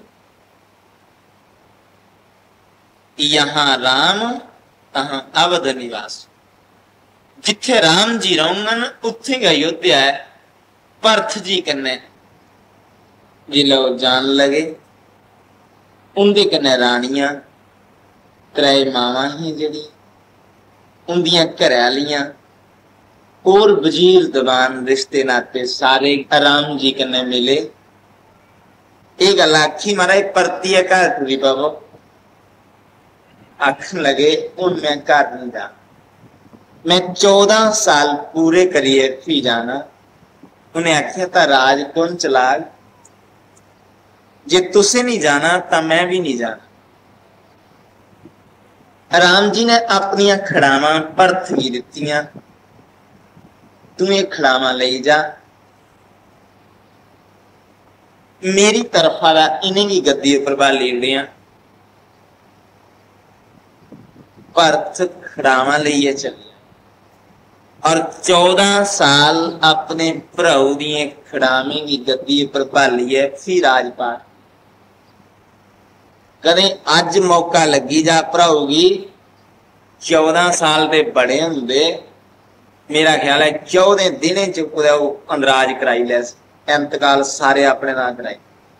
यहां राम तहां अवध निवास। जिथे राम जी रहूंगन उत्थे का अयोध्या है। परथ जी कन्ने जिलो जान लगे उनके कन्ने रानियां त्रै मावां ही जेड़ी उनदियां घरआलियां और वजीर दबान रिश्ते नाते सारे राम जी कन्ने मिले। ये गल आखी महाराज परतिए घर टुरी पवो। आखन लगे हूं मैं घर नहीं जा, मैं 14 साल पूरे करिए थी जाना। उन्हें आखिया था राज कौन चला, जे तुसे नहीं जाना तो मैं भी नहीं जाना। राम जी ने अपनी खड़ावां परथ भी दित्तियां, तू ये खड़ावां ले जा, मेरी तरफ वाला इन्हें की गद्दी पर बाली लिया। परथ खड़ावां लिए चलिया। और 14 साल अपने भराऊ दी खड़ावेंगी गद्दी पर भाली है फिर राजपाट। कदे अज मौका लगी जा भराऊगी 14 साल दे बड़े होंदे मेरा ख्याल है 14 दिन च अंदराज कराई लै इंतकाल सारे अपने नाम कराई।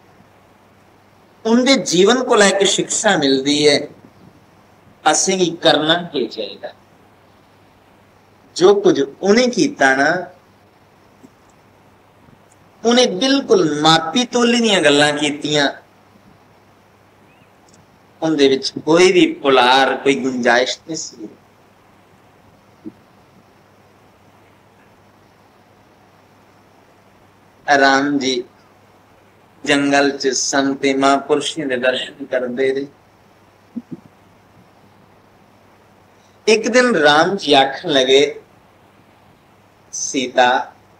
उनके जीवन को लैके शिक्षा मिलती है असें की करना क्या चाहिए। जो कुछ उन्हें किया ना उन्हें बिल्कुल मापी तोली दी गल्लां कीतियां उनदे विच कोई भी पुलार कोई गुंजाइश नहीं सी। राम जी जंगल च संते महापुरुषों के दर्शन करते रहे। एक दिन राम जी आखन लगे सीता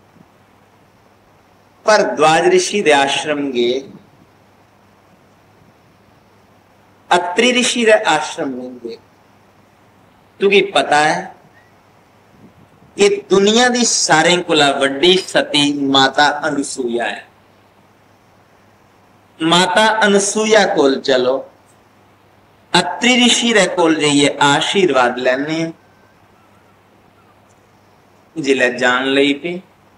भरद्वाज ऋषि दे आश्रम गए अत्रि ऋषि दे आश्रम नहीं गए। तुझे पता है कि दुनिया की सारे कोला वड्डी सती माता अनुसूया है। माता अनुसूया कोल चलो अत्रि ऋषि रे कोल जाइए आशीर्वाद लेने जिले जान लई पे।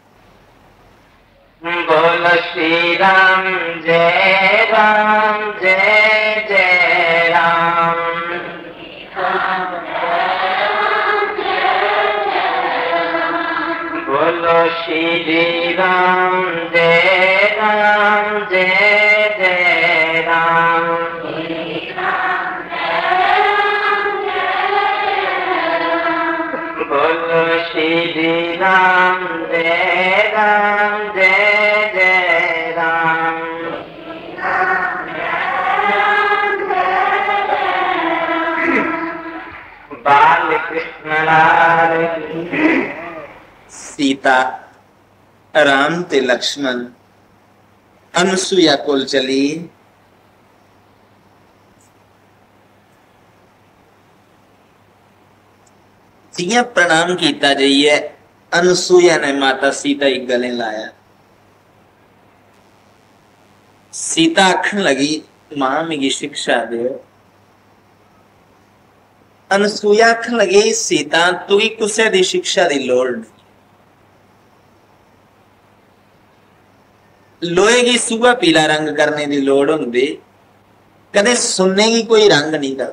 बोल श्री राम जय राम जय जय राम। बोलो श्री राम जय राम जय जय राम। बोलो श्री राम जय राम जय जय राम। बाल कृष्ण लाल सीता राम ते लक्ष्मण अनुसूया कोल चली। जिया प्रणाम किया जाइए अनुसूया ने माता सीता एक गले लाया। सीता आखन लगी मां मेरी शिक्षा दे। अनुसूया आखन लगी सीता तू ही कुसे दी शिक्षा दी लोड़ नहीं। लोहे की सुबह पीला रंग करने की लोड़ होंदी कदे सुनने की कोई रंग नहीं करता।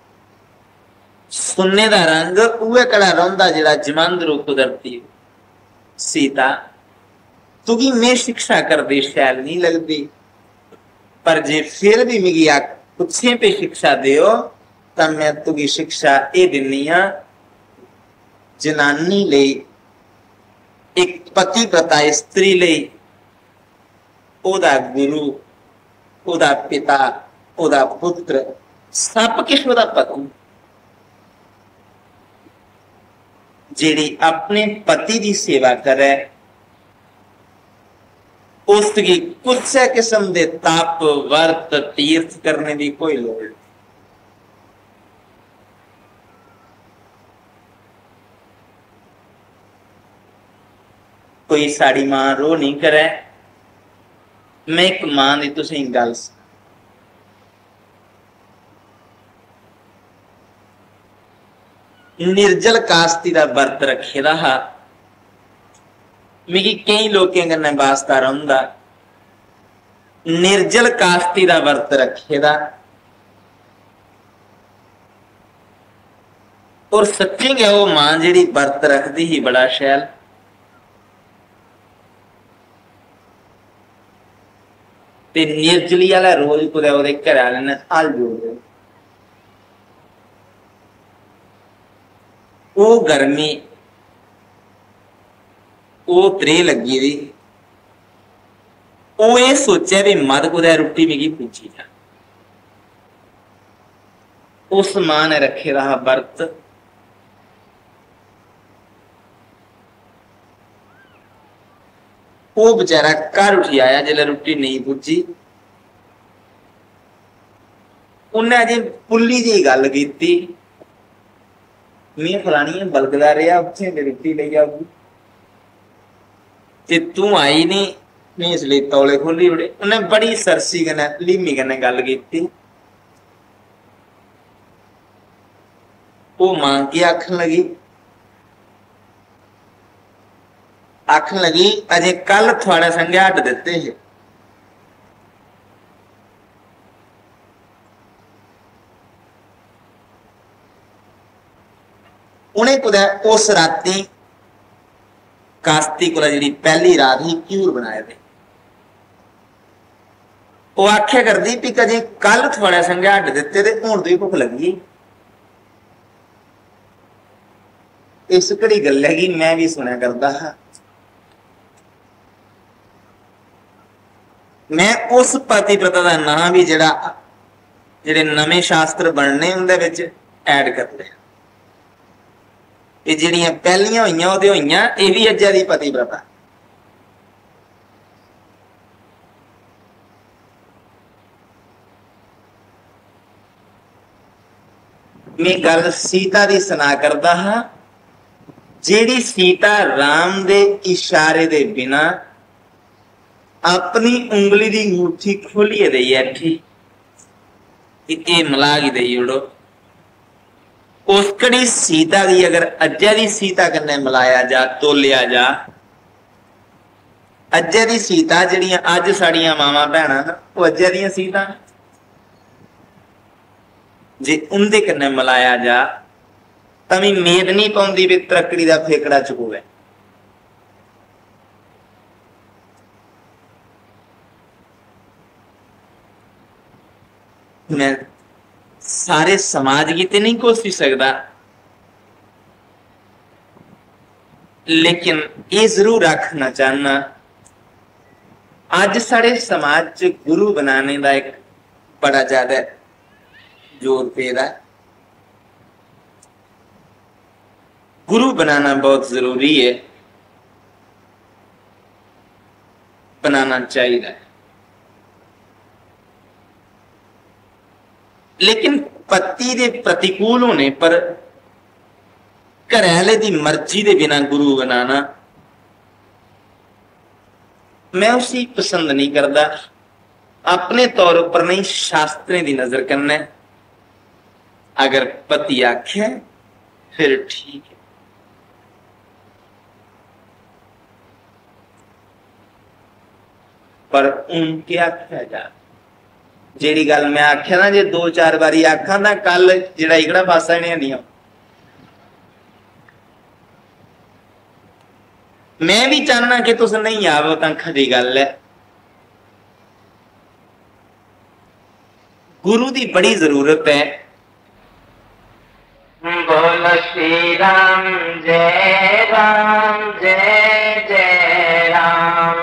सुनने का रंग उहे कड़ा रौंदा जिहड़ा जमांदरू कुदरती। सीता तुगी मैं शिक्षा कर दी शैल नहीं लगती पर जे फिर भी मिगी पुछे पे शिक्षा दियो तब मैं तुगी शिक्षा ये दिनी हां जनानी लई एक पति पता स्त्री लई ओदा गुरु ओदा पिता ओदा पुत्र सब किश ओदा पति जेड़ी अपने पति की सेवा करे उसकी कुछ किस्म के तप वर्त तीर्थ करने की कोई लोड़ नहीं। कोई साड़ी मां रो नहीं करे। मैं एक मां की तुसी गल निर्जल कास्ती का वर्त रखे रहा मिगी कई लोगों कन्नै वास्ता रहा निर्जल कास्ती का वर्त रखे दा और सच्ची गया वो मां जी वर्त रखती ही बड़ा शैल। ते निर्जली वाला रोज कुदै ओहदे घर वाले ने हल जोड़ वो गर्मी वो त्रे लगी दी वो ये सोचा भी मत कुदै रुट्टी मिगी पूछी जा। उस मां ने रखे रहा वर्त वो बेचारा घर उठी आया जिसले रुट्टी नहीं पुजी उन्हें अजे पुली जी गल की मैं फलानी बलगदा रहा उत्थे रोटी ले जाऊगी ते तू आई नहीं, मैं इसलिए तौले खोली उड़े। उन्हें बड़ी सरसी कन्नै लीमी कन्नै गल कीती। वो मां की आखन लगी अजे कल थोड़ा संगे हट दिते है। उन्हें कुदै उस राती कास्ती को जी पहली रात ही घ्यूर बनाए थे। वो आख्या करती भी कजे कल थोड़े संगे हट दिते ते हुण तो ही भुख लगी। इस घड़ी गल है कि मैं भी सुनिया करता हाँ। मैं उस पतिव्रता का नाम भी जेड़े नवे शास्त्र बनने उनदे विच ऐड कर लिया। ये जिहड़ियां पहलियां होईयां ओहदे होईयां ये भी अज्जा दी पतिव्रता। मैं गल सीता दी सुना करदा हाँ। जेड़ी सीता राम दे इशारे दे बिना अपनी उंगली दी अंगूठी खोलिए दई ऐठी ये मिला के दई उड़ो। उस कड़ी सीता दी अगर अज्जा दी सीता कन्नै मिलाया जा तोलिया जा, अज्जा दी सीता जिहड़ियां अज साड़ियां मावां भैणां वो अज्जा दियां सीता जे उनदे कन्नै मिलाया जा तां भी मेद नहीं पाउंदी भी तरकड़ी दा फेकड़ा चुकोवे। मैं सारे समाज की तो नहीं कोशिश सकता, लेकिन ये जरूर रखना चाहना आज सारे समाज च गुरु बनाने का एक बड़ा ज्यादा जोर पेदा। गुरु बनाना बहुत जरूरी है, बनाना चाहिए। लेकिन पति दे प्रतिकूल होने पर घरैआले दी मर्जी दे बिना गुरु बनाना मैं उसी पसंद नहीं करता। अपने तौर पर नहीं, शास्त्रें दी नजर करना। अगर पति आखे फिर ठीक है। पर उनके आख्या जा जेड़ी गल मैं आख्या ना, जे 2-4 बारी आखा ना कल जेड़ा इकड़ा पासा नहीं। मैं भी चाहना कि तुस नहीं आवो तां खरी गल है। गुरु दी बड़ी जरूरत है। बोलो श्री राम जय राम जय जय राम।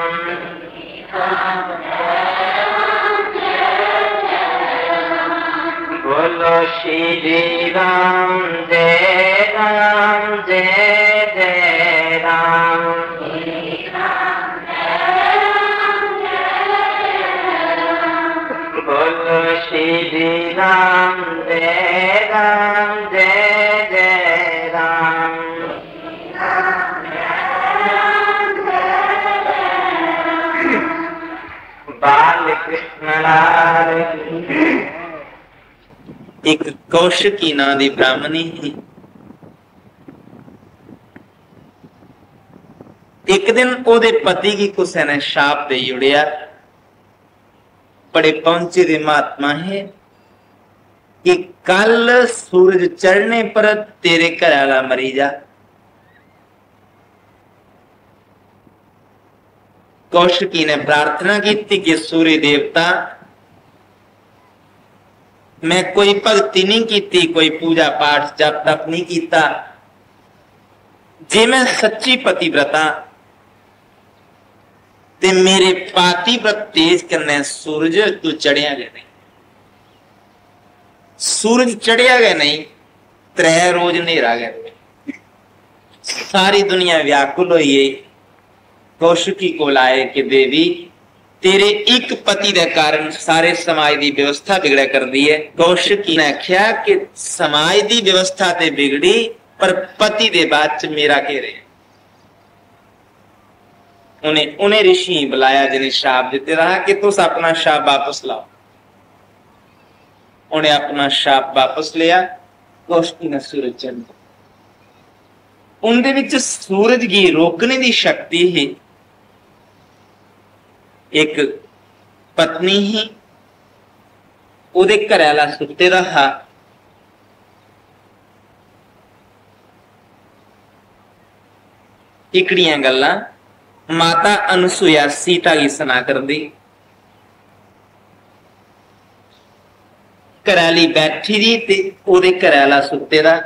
बोलो श्री राम जय राम जय जय राम। बोलो श्री राम जय राम जय जय राम। बाल कृष्ण लाल। एक कौशिकी नां दी ब्राह्मणी ही। एक दिन ओदे पति की कुछ ने शाप दे उड़िया। बड़े पहुंचे दे महात्मा है कि कल सूरज चढ़ने पर तेरे घर वाला मरी जा। कौशिकी ने प्रार्थना की कि सूर्य देवता मैं कोई भक्ति नहीं की, कोई पूजा पाठ जप तप नहीं किया। जे मैं सच्ची पतिव्रता ते मेरे पातिव्रत तेज करने सूरज तू चढ़िया गया नहीं। सूरज चढ़िया गया नहीं, 3 रोज नेरा गया। सारी दुनिया व्याकुल हुई है। कौशिकी को लाए कि देवी तेरे एक पति के कारण सारे समाज की व्यवस्था बिगड़ा कर दी है। कौशिकी ने आख्या कि समाज की व्यवस्था ते बिगड़ी पर पति दे बाद च मेरा घेरे। उन्हें ऋषि बुलाया जिन्हें शाप देते रहा कि तुस अपना शाप वापस लाओ। उन्हें अपना शाप वापस लिया। रोशनी ने सूरज चढ़ उनदे विच सूरज की रोकने की शक्ति ही। एक पत्नी ही उहदे घरवाला सुते रहा। इकड़ियां गल्लां माता अनसुया सीता की सुना कर दी। घराली बैठी दी ते ओदे घरवाला सुते दा।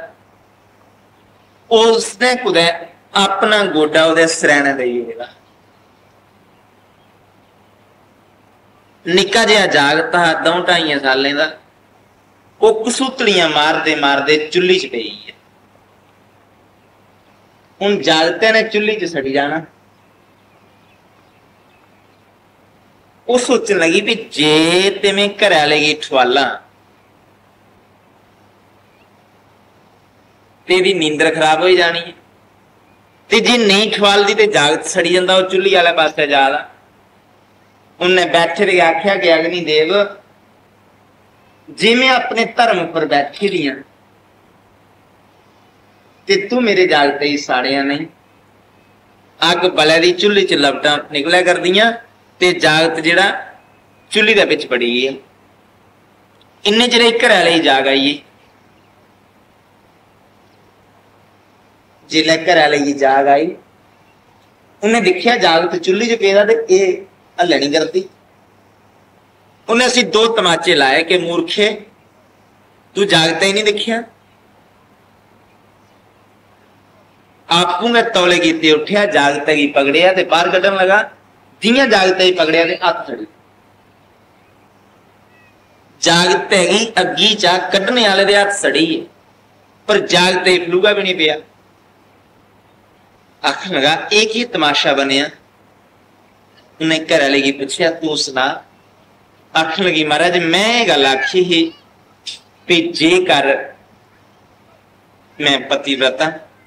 उसने कुदै अपना गोडा ओदे सरैने दे देगा। निक्का जिहा जागता 2-2.5 सालें दा वो कसूतड़ियां मारदे मारदे चुल्ली च पई है। हुण जागते ने चुल्ली च सड़ी जाना। वो सोचन लगी भी जे ते मैं घरवाले की ठवाला तेरी नींदर खराब हो जानी है, ते जे नहीं ठवालदी ते जागत सड़ी जांदा। वो चुल्ली वाले पासे जादा। उन्हें बैठे रहे आख्या कि अग्निदेव जे मैं अपने धर्म पर बैठी दी हां ते तू मेरे जागते ही साड़िया नहीं। अग बलै दी चुल्ली च लपटां निकलिया कर दियां ते जागत जिहड़ा चुल्ली दे विच पड़ी गई है। इन्ने चिर घर वाले ही जाग आईए। जिसलै घर वाले की जाग आई उन्हें देखिया जागत चुल्ली च पेदा ते एह हल्ले नहीं करती। उन्हें असी 2 तमाचे लाए कि मूर्खे तू जागता ही नहीं देखिया। आपू मैं तौले की उठिया जागते की पकड़िया ते बाहर कढ़न लगा। जियां जागते ही पकड़िया ते हथ सड़ी। जागते ही अग्गी चा कढ़ने वाले दे हथ सड़ी है पर जागते ही फलूगा भी नहीं पिया। आखन लगा एक ही तमाशा बनया। उन्हें घर वाले की पूछया तू सुना। आखन लगी महाराज मैं गल आखी ही भी जेकर मैं पतिव्रता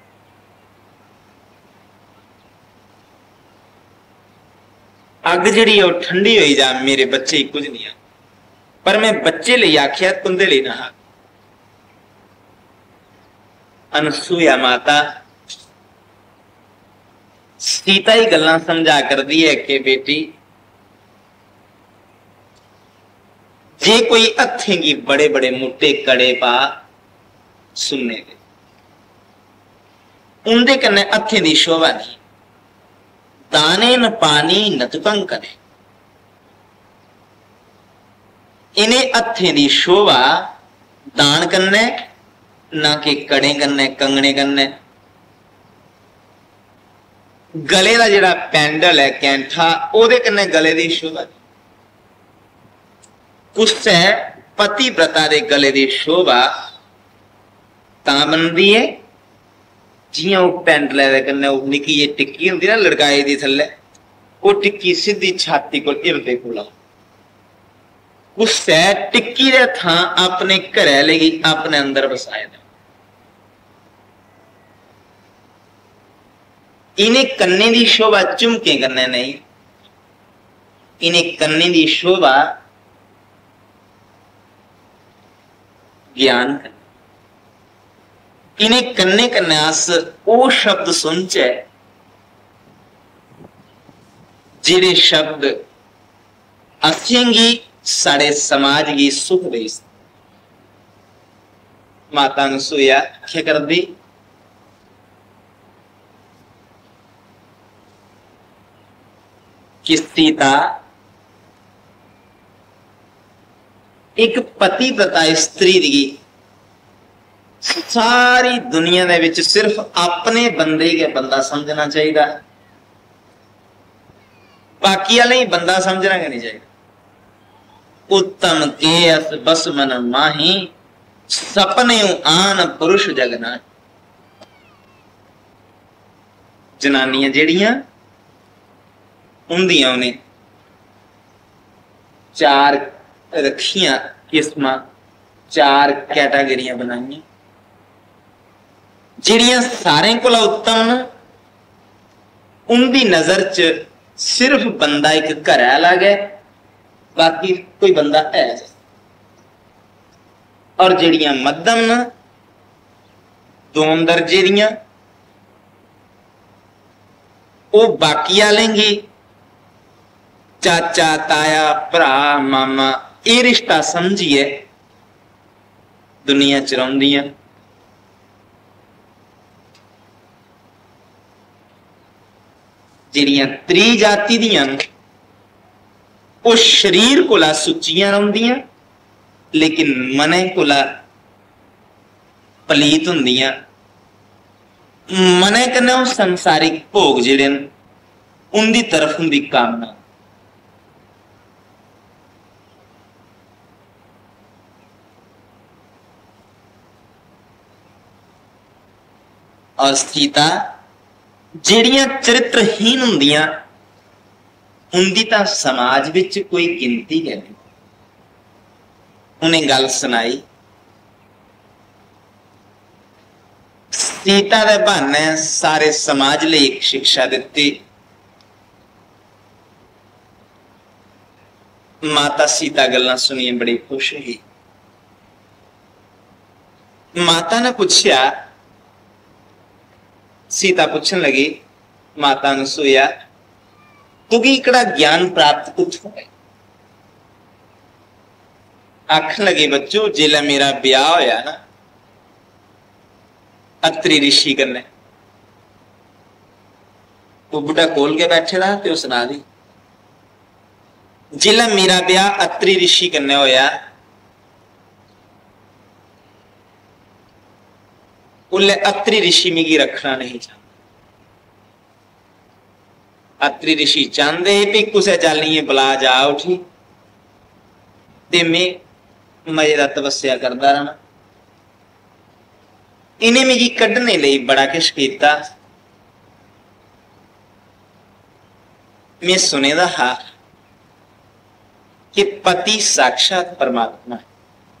अग जी ठंडी हो जा मेरे बच्चे ही कुछ नहीं है पर मैं बच्चे ले आख्या तुंदे ले ना। अनसुया माता सीता ही गल्लां समझा कर दी है कि बेटी जे कोई हथेंगी बड़े बड़े मोटे कड़े पा सुनने दे उनके कन्ने हथें की शोभा नहीं। दाने न पानी नतपंग करे इन्हें हथें की शोभा दान कन्ने ना कि कड़े कन्ने कंगने कन्ने। गले का जिहड़ा पैंडल है कैंठा ओदे कन्ने गले की शोभा कुछ है। पतिव्रता दे गले की शोभा तां बनदी है जियां वो पैंडले दे कन्ने वो निक्की जी टिक्की हुंदी ना लड़काए दी थल्ले वो टिक्की सीधी छाती को हिरदे कोल कुछ है। टिक्की दे थां अपने घरैले की अपने अंदर बसाए दे। इन्हें कन्ने की शोभा झुमके कन्ने नहीं। इन्हें कन्ने की शोभा ज्ञान कन्ने। इन्हें कन्ने कन्ने अस वो शब्द सुनचे जिहड़े शब्द असेंगी साढ़े समाज की सुख दे। माता अनसुया क्या कर दी कि सीता एक पतिव्रता स्त्री दी सारी दुनिया दे विच सिर्फ अपने बंदे के बंदा समझना चाहिए। बाकी वाले ही बंदा समझना नहीं चाहिए। उत्तम के अस बस मन माही सपने आन पुरुष जगना। जनानियां जेड़ियां उन्दियां उन्हें 4 रखियां किस्मां 4 कैटागरियां बनाइयां ਜਿਹੜੀਆਂ ਸਾਰਿਆਂ ਕੋਲ उत्तम न उनकी नजर च सिर्फ बंदा एक घर अलग है, बाकी कोई बंदा है। और ਜਿਹੜੀਆਂ मध्यम न दोम दर्जे दियां वो बाकी आलेंगी चाचा ताया भरा मामा ये रिश्ता समझिए दुनिया च रहिंदियां। ਜਿਹੜੀਆਂ त्री जाति दियां वो शरीर कोला सुचियां रहिंदियां लेकिन मने कोला पलीत हुंदियां। मने कन्नै वो संसारिक भोग जिहड़े न उनकी तरफ उनकी कामना। और सीता ਜਿਹੜੀਆਂ ਚਰਿੱਤਰਹੀਨ ਹੁੰਦੀਆਂ उनकी तो समाज विच कोई गिनती है नहीं। उन्हें गल सुनाई सीता दे बहाने सारे समाज लिए एक शिक्षा दी। माता सीता गल्लां सुनिए बड़ी खुश हुई। माता ने पूछया, सीता पूछन लगी माता ने सोया तुगी इकड़ा ज्ञान प्राप्त कुछ है? आखन लगे बच्चों जिला मेरा ब्याह होया ना अत्रि ऋषि कन्ने, वो बुढ़ा कोल के बैठे रहा ते सुना दी जिला मेरा ब्याह अत्रि ऋषि कन्ने होया उल्ले अत्रि ऋषि मिगी रखना नहीं चाहता। अत्रि ऋषि चाहते भी कुछ चाली बुला जा उठी ते मैं मजेदार तपस्या करता रहना। इन्हें मिगी कढ़ने लई बड़ा किश कीता। मैं सुने दा हा कि पति साक्षात परमात्मा है।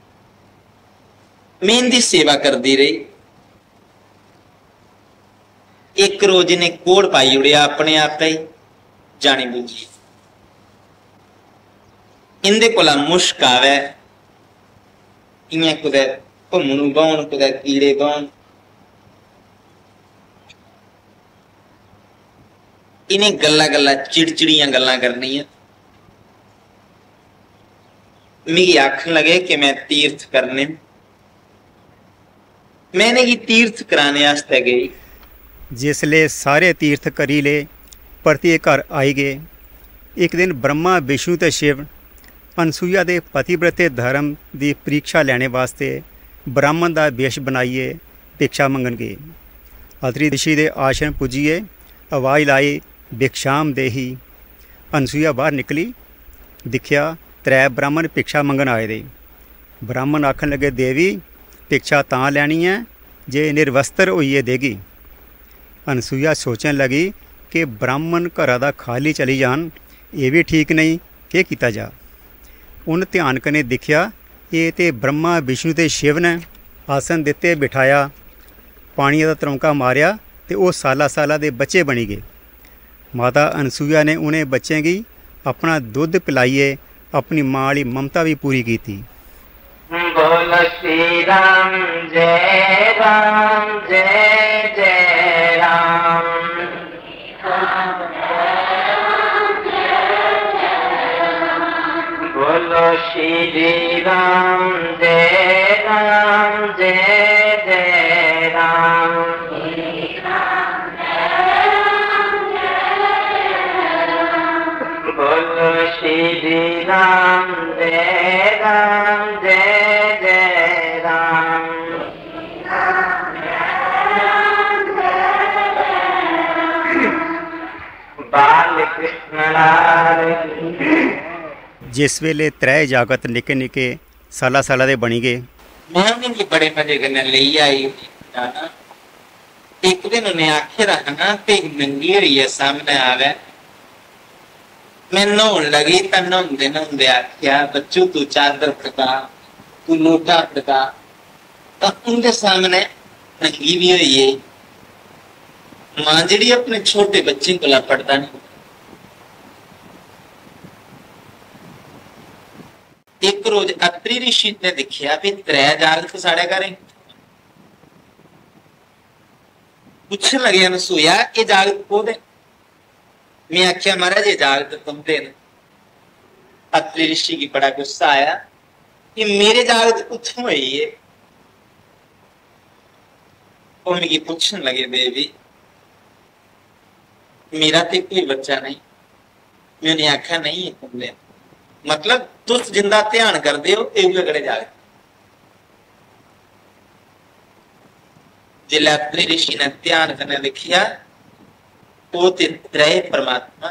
मैं इनकी सेवा करती रही। एक रोज ने कोड़ पाई उड़िया अपने आप ही जानी बुझी। इंदे कोला मुश्क आवे इयां कुदै घुमणू बौन कुदै कीड़े बौन। इन्हें गल्ला गल्ला चिड़चिड़ियां गल्लां करनियां। मिगी आखन लगे कि मैं तीर्थ करने। मैंने की तीर्थ कराने आस्ते गई। जिसले सारे तीर्थ करी ले परतिए घर आई गए। एक दिन ब्रह्मा विष्णु ते शिव अनसुईया दे पतिव्रते धर्म की परीक्षा लेने वास्ते ब्राह्मण का वेश बनाइए भिक्षा मंगन गए। अत्रि ऋषि के आश्रम पुजिए आवाज़ लाई भिक्षाम देही। अनसुईया बाहर निकली, दिखिया त्रै ब्राह्मण भिक्षा मंगन आए दे। ब्राह्मण आखन लगे देवी भिक्षा तां लैनी है जे निर्वस्त्र होइए देगी। अनसुईया सोचन लगी कि ब्राह्मण घरा दा खाली चली जान ये भी ठीक नहीं, के कीता जा। उन ध्यान कने दिखिया ये ते ब्रह्मा विष्णु ते शिव ने आसन दिते बिठाया, पानी का तरौंका मारिया ते वो साला साला दे बच्चे बनी गए। माता अनसुईया ने उन्हें बच्चों की अपना दुध पिलाइए अपनी माँ वाली ममता भी पूरी की थी। बोल श्री राम जय राम। बोलो श्री राम जय राम जय राम। बोलो श्री राम जय राम जय राम। बाल कृष्ण जिस वेले त्रै जागत निके निके साला साला दे बनी गए। मैं उन्हें बड़े मजे करने ले आई। एक दिन उन्हें आखे रखना ते नंगी हुई है सामने आवे। मैं नहाउन लगी तो नहाउंदे नहाउंदे आख्या बच्चू तू चादर फड़का, तू लोटा फड़का। तो उनके सामने नंगी भी हुई है। मां जी अपने छोटे बच्चे को पढ़ता नहीं। एक रोज अत्रि ऋषि ने देखिया भी 3 जागत साढ़े घर पूछन लगे अनसुया ये जागत को दे। मैं आख्या महाराज ये जागत तुम दे। अत्रि ऋषि की बड़ा गुस्सा आया कि मेरे जागत उठो है। वो मेरी पूछन लगे देवी मेरा तो कोई बच्चा नहीं। मैंने आख्या नहीं है तुम ले, मतलब तुस जिंदा ध्यान कर दे हो ये लगड़े जाए। जिले अत्रि ऋषि ने ध्यान करने देखिया वो त्रय परमात्मा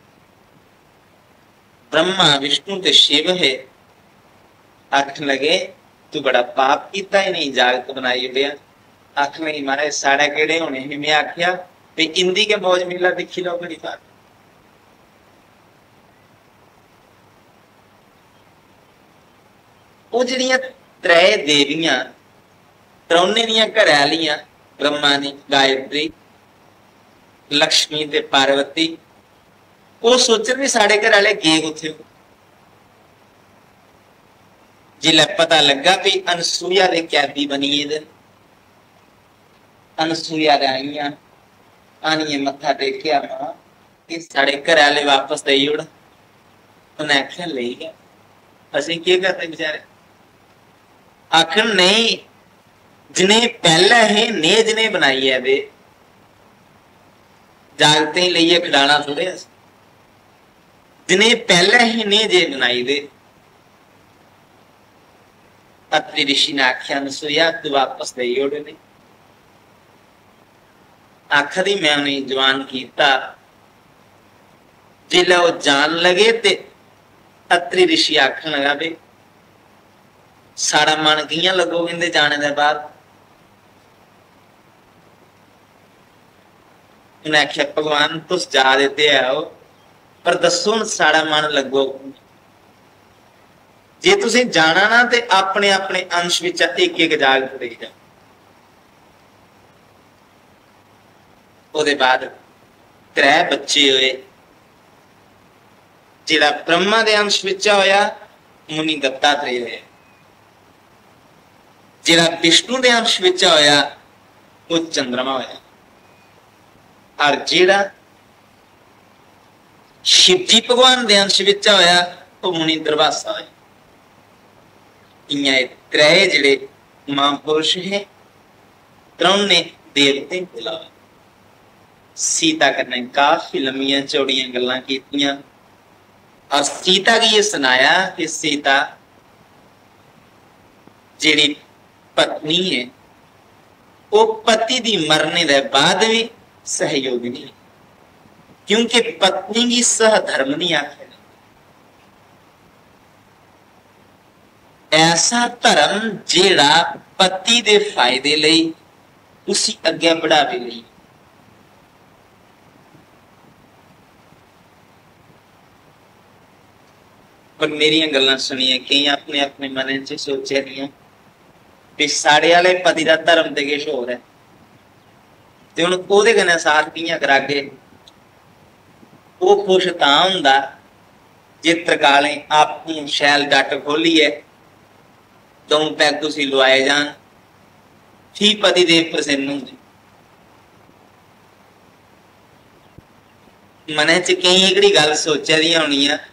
ब्रह्मा विष्णु ते शिव है। आखन लगे तू बड़ा पाप किया ही नहीं जागत बनाई लिया। आखन लगी महाराज साढ़े केड़े होने ही। मैं आख्या भी इंदी के मौज मिला दिखी लो बड़ी बात। वो जड़ियां 3 देवियां त्रौने दियां घरवालियां ब्रह्मा ने गायत्री लक्ष्मी ते पार्वती वो सोचन भी साढ़े घर वाले गए उथे। जिले पता लगा भी अनसुया दे कैदी बनी। अनसुया आईया आनिए मत्था टेकिया मां कि साढ़े घर वाले वापस दे उड़। उन्हें आख्या ले गया असि की करते बेचारे। आखिर नहीं जिन्हें पहला है ने जिन्हें बनाई है दे जागते ही लिए खिलाना थोड़े। जिन्हें पहला ही ने जे बनाई दे। अत्रि ऋषि ने आख्या अनसुया तू वापस दे उड़। नहीं आखरी मैं उन्हें जवान किया। जिले वो जान लगे ते अत्रि ऋषि आखन लगा बे साड़ा मन कियां लगो इनके जाने के बाद। उन्हें आख्या भगवान तुस जा देते आओ पर दसो साड़ा मन लगो। जे तुसी जाना ना ते अपने अपने अंश विच एक एक जागत दे जाओ। ओदे बाद 3 बच्चे हुए। जिहड़ा ब्रह्मा दे अंश विच होया मुनि दत्तात्रेय होया। जिहड़ा विष्णु दे अंश विच होया वो चंद्रमा होया। और जिहड़ा शिवजी भगवान दे अंश विच होया वो मुनि दुर्वासा होया। इन्हें 3 जिहड़े महापुरुष है त्रौने देवते बुलाए। सीता कन्ने काफी लंबियां चौड़ियां गल्लां कीतियां और सीता की ये सुनाया कि सीता जिहड़ी पत्नी है वो पति दी मरने के बाद भी सहयोगिनी है, क्योंकि पत्नी की सहधर्मनी आखिर ऐसा धर्म जेड़ा पति दे फायदे लई उसी अगे बढ़ावे लई। पर मेरिया गल्लां सुनिए कई अपने अपने मन च सोचे रही भी साढ़े वाले पति का धर्म तो किश होर है ते हुण ओहदे कन्नै साथ कियां करागे। वो खुश तां हुंदा जे तरकालें अपनी शैल डट खोलीए तो पैग उसी लवाए जान फिर पति देव प्रसन्न होंगे। मन च कई एकड़ी गल सोचा दी होनी है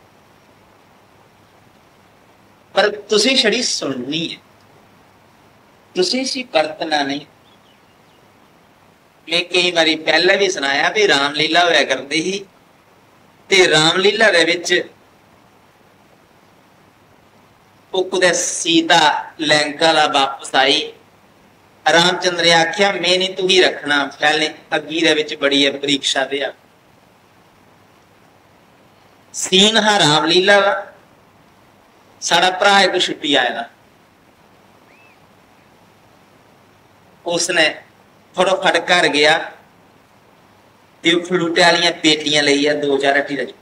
पर तुसी छड़ी सुननी है, तुसी सी परतना नहीं। मैं कई बारी पहले भी सुनाया भी रामलीला होया करती ही ते रामलीला दे विच कुदे सीता लंका ला वापस आई। रामचंद्र आख्या मैं नहीं तू ही रखना पहले अगी दे विच बड़ी है परीक्षा दे। सीन हा रामलीला दा साड़ा भरा एक छुट्टी आया उसने फटोफट घर गया फ्लूटे वाली पेटियां लई 2-4 हट्टी रच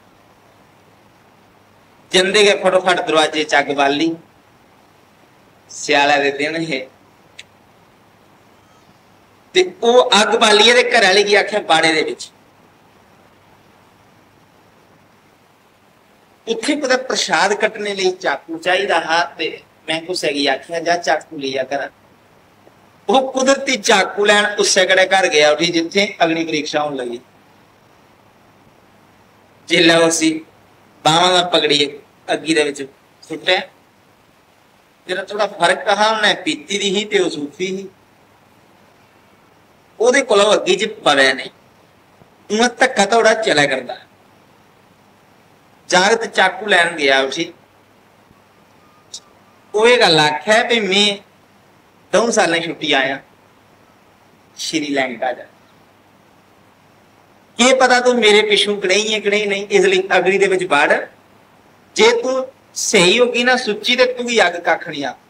जंदे गए फटोफट दरवाजे च अग बाली। स्याले दे दिन है ते वो अग बाली है, घर वाले की आख्या बाड़े दे विच उत्थे पता प्रसाद कटने लई चाकू चाहिदा हा, ते मैं कुछ हैगी आख्या जा चाकू लिया कर। वो कुदरती चाकू लैन उससे कड़े घर गया उठी जिथे अग्नि परीक्षा होने लगी। जिल्ला उसी बावां दा पगड़ी अग्गी दे विच सुट्टिया, जेड़ा थोड़ा फर्क कहा उन्हें पीती दी ही ते वो सूफी ही, ओदे कोलों अग्गी च पवे नहीं, उन्हें धक्का थोड़ा चला करता। जागत चाकू लैन गया उसी, वो ये गल आख्या भी मैं 2 साल छुट्टी आया श्रीलंका जा, ये पता तू मेरे पिछू कड़ई है कड़ई नहीं, इसलिए अगली दे विच वड़, जे तू सही होगी ना सुची ते तू भी अग कख नहीं आ।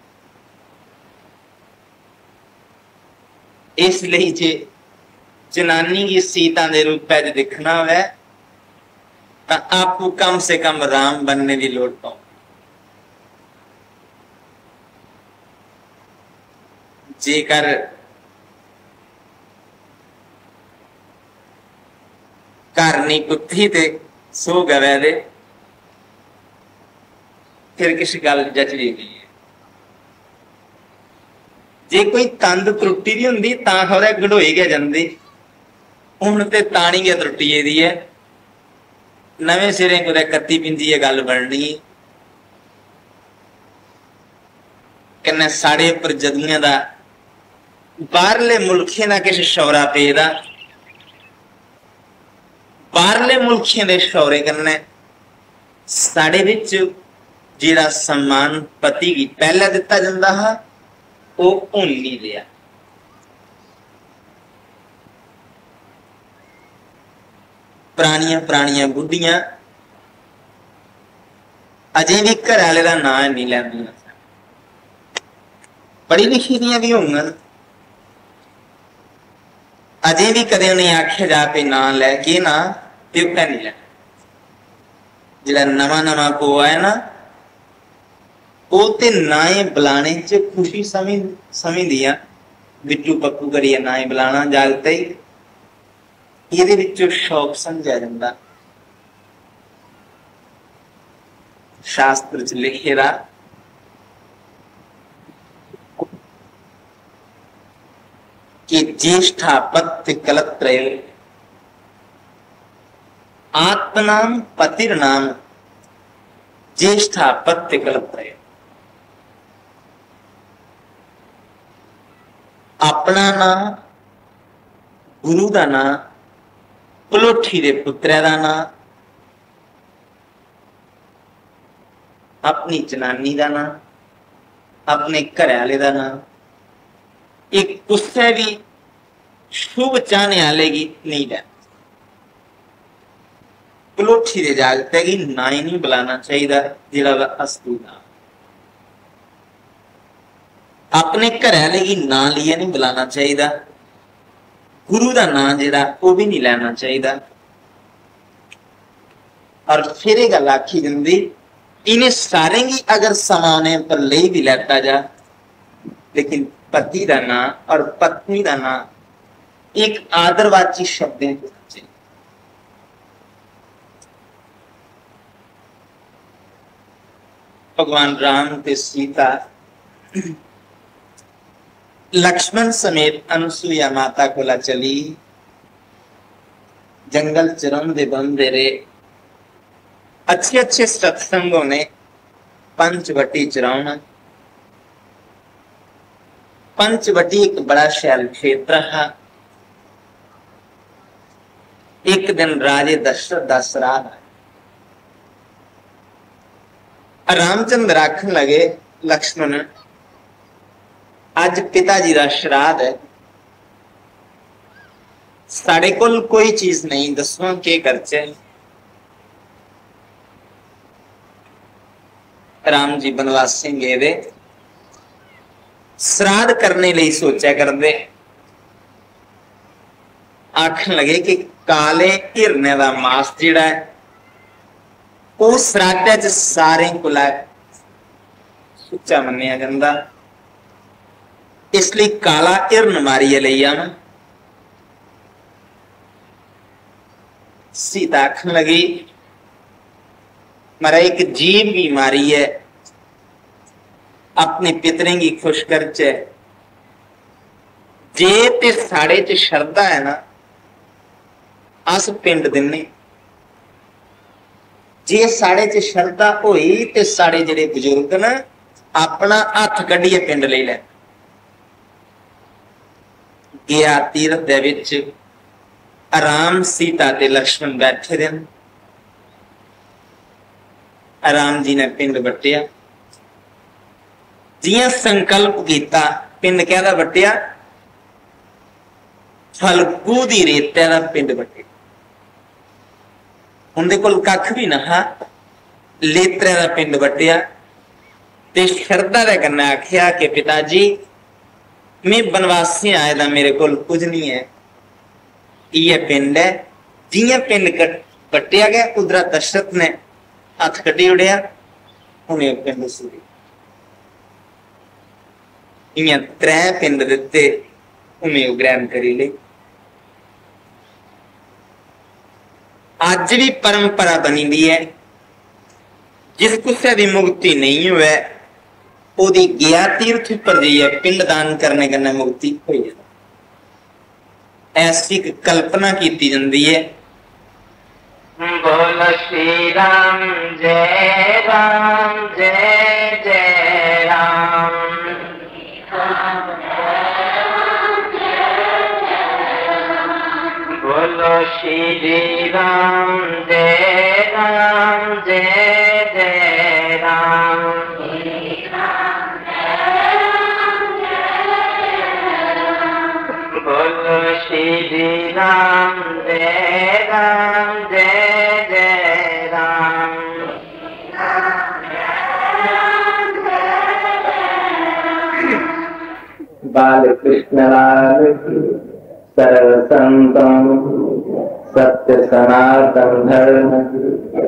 इसलिए जे जनानी की सीता दे रूप च दिखना है तो आपको कम से कम राम बनने की लोड़ पाओ। जेकर घर नहीं कुत्थी ते सो गवे दे, फिर किस गल जचदी नहीं है। जे कोई तंद त्रुटी दी हुंदी तां खबरै गड़ोई गया जांदी, हुण ते ताणी गया त्रुटी दी है, नवें सिरे कुदै कत्ती पिंदी है गल बननी। कन्नै साढ़े उपर जदूआं दा बाहरले मुल्खें दा किश शौरा पेदा, बाहरले मुल्खें दे शौरे कन्नै साढ़े विच जिहड़ा सम्मान पति गी पहला दिता जांदा हा वो हुण नहीं लिया। पुरानियां बुढ़ियां अजे भी घर वाले का नाम नहीं लैंदियां, पढ़ी लिखी दियां भी होंगन, अजे भी कदे उन्हें आख्या जा पे ना लैके ना प्योका नहीं लेना। जिहड़ा नवा नवा पोआ है ना वो ते नाए बुलाने च खुशी समझदियां, बिट्टू पप्पू करिए नाए बुलाना जागते ही ये विचों शौक समझा जाता। शास्त्र च लिखेदा कि ज्येष्ठापत्य कलत्रय आत्मनाम पतिर्नाम ज्येष्ठापत्य कलत्रय। अपना ना, गुरु का ना, पलोठी दे पुत्रै दा ना, अपनी जनानी का ना, अपने घर वाले का ना, एक कुत्ते भी शुभ चाहने वाले की नहीं लेना। पलोठी दे जागते की ना ही नहीं बुलाना चाहिए, जिहड़ा असली नाम। अपने घर वाले की ना लिए नहीं बुलाना चाहिए, गुरु का नाम जिहड़ा वो भी नहीं लेना चाहिए। और फिर ये गल आखी जाती, इन्हें सारे की अगर समाने पर ले भी लेता जा, लेकिन पति का नाम और पत्नी का नाम एक आदरवाची शब्द है। भगवान राम ते सीता लक्ष्मण समेत अनुसुईया माता कोला चली, जंगल चरंदे बंदे रे, अच्छे अच्छे सत्संगों ने पंचवटी चरावना। पंचवटी एक बड़ा शैल क्षेत्र है। एक दिन राजे दशरथ का श्राद्ध है। रामचंद्र आखन लगे लक्ष्मण अज पिताजी का श्राद्ध है, साढ़े कोल कोई चीज नहीं, दसो के करचे। राम जी बनवासी गए दे, श्राद्ध करने लिए सोचा करते, आखन लगे कि काले हिरने का मांस जिहड़ा है वो श्राद्ध च सारे कोला सुच्चा मन्निया जांदा। इसलिए काला इरण मारिए ले आना। सीता आखन लगी मारा एक जीव भी मारी है, अपने पितरें की खुश करचे। जे ते साड़े च शरदा है ना, अस पिंड दिने। जे साड़े च शरदा होई ते साड़े जेड़े बुजुर्ग न अपना हथ कढ़िए पिंड ले लै। गया तीरथ दे विच राम सीता ते लक्ष्मण बैठे दे। राम जी ने पिंड बट्टिया, जियां संकल्प किया पिंड कहदा बट्टिया, फलगू दी रेते दा पिंड बट्टिया। उनदे कोल कख भी ना हा, लेतरे दा पिंड बट्टिया ते शरदा दे कन्नै आखिया कि पिताजी मैं बनवासी आए दा, मेरे कोल कुछ नहीं है, ये पिंड है। जियां पिंड बट्टिया गया उधरा दशरथ ने हथ कटी उड़िया, उन्हें पिंड सूरी। इयां त्रै पिंड दिते, उन्हें ग्रहण करी ले। अज भी परंपरा बनी दी है, जिस कुछ की मुक्ति नहीं हुए ओदी गया तीर्थ पर जाइए पिंडदान करने कन्नै मुक्ति हो जाती। ऐसी कल्पना की जाती है। बोल श्री राम जय जय राम। बोलो श्री राम जय जय राम। बोलो श्री राम जय जय राम। बाल कृष्ण लाल सरल संतम सत्य सनातन धर्म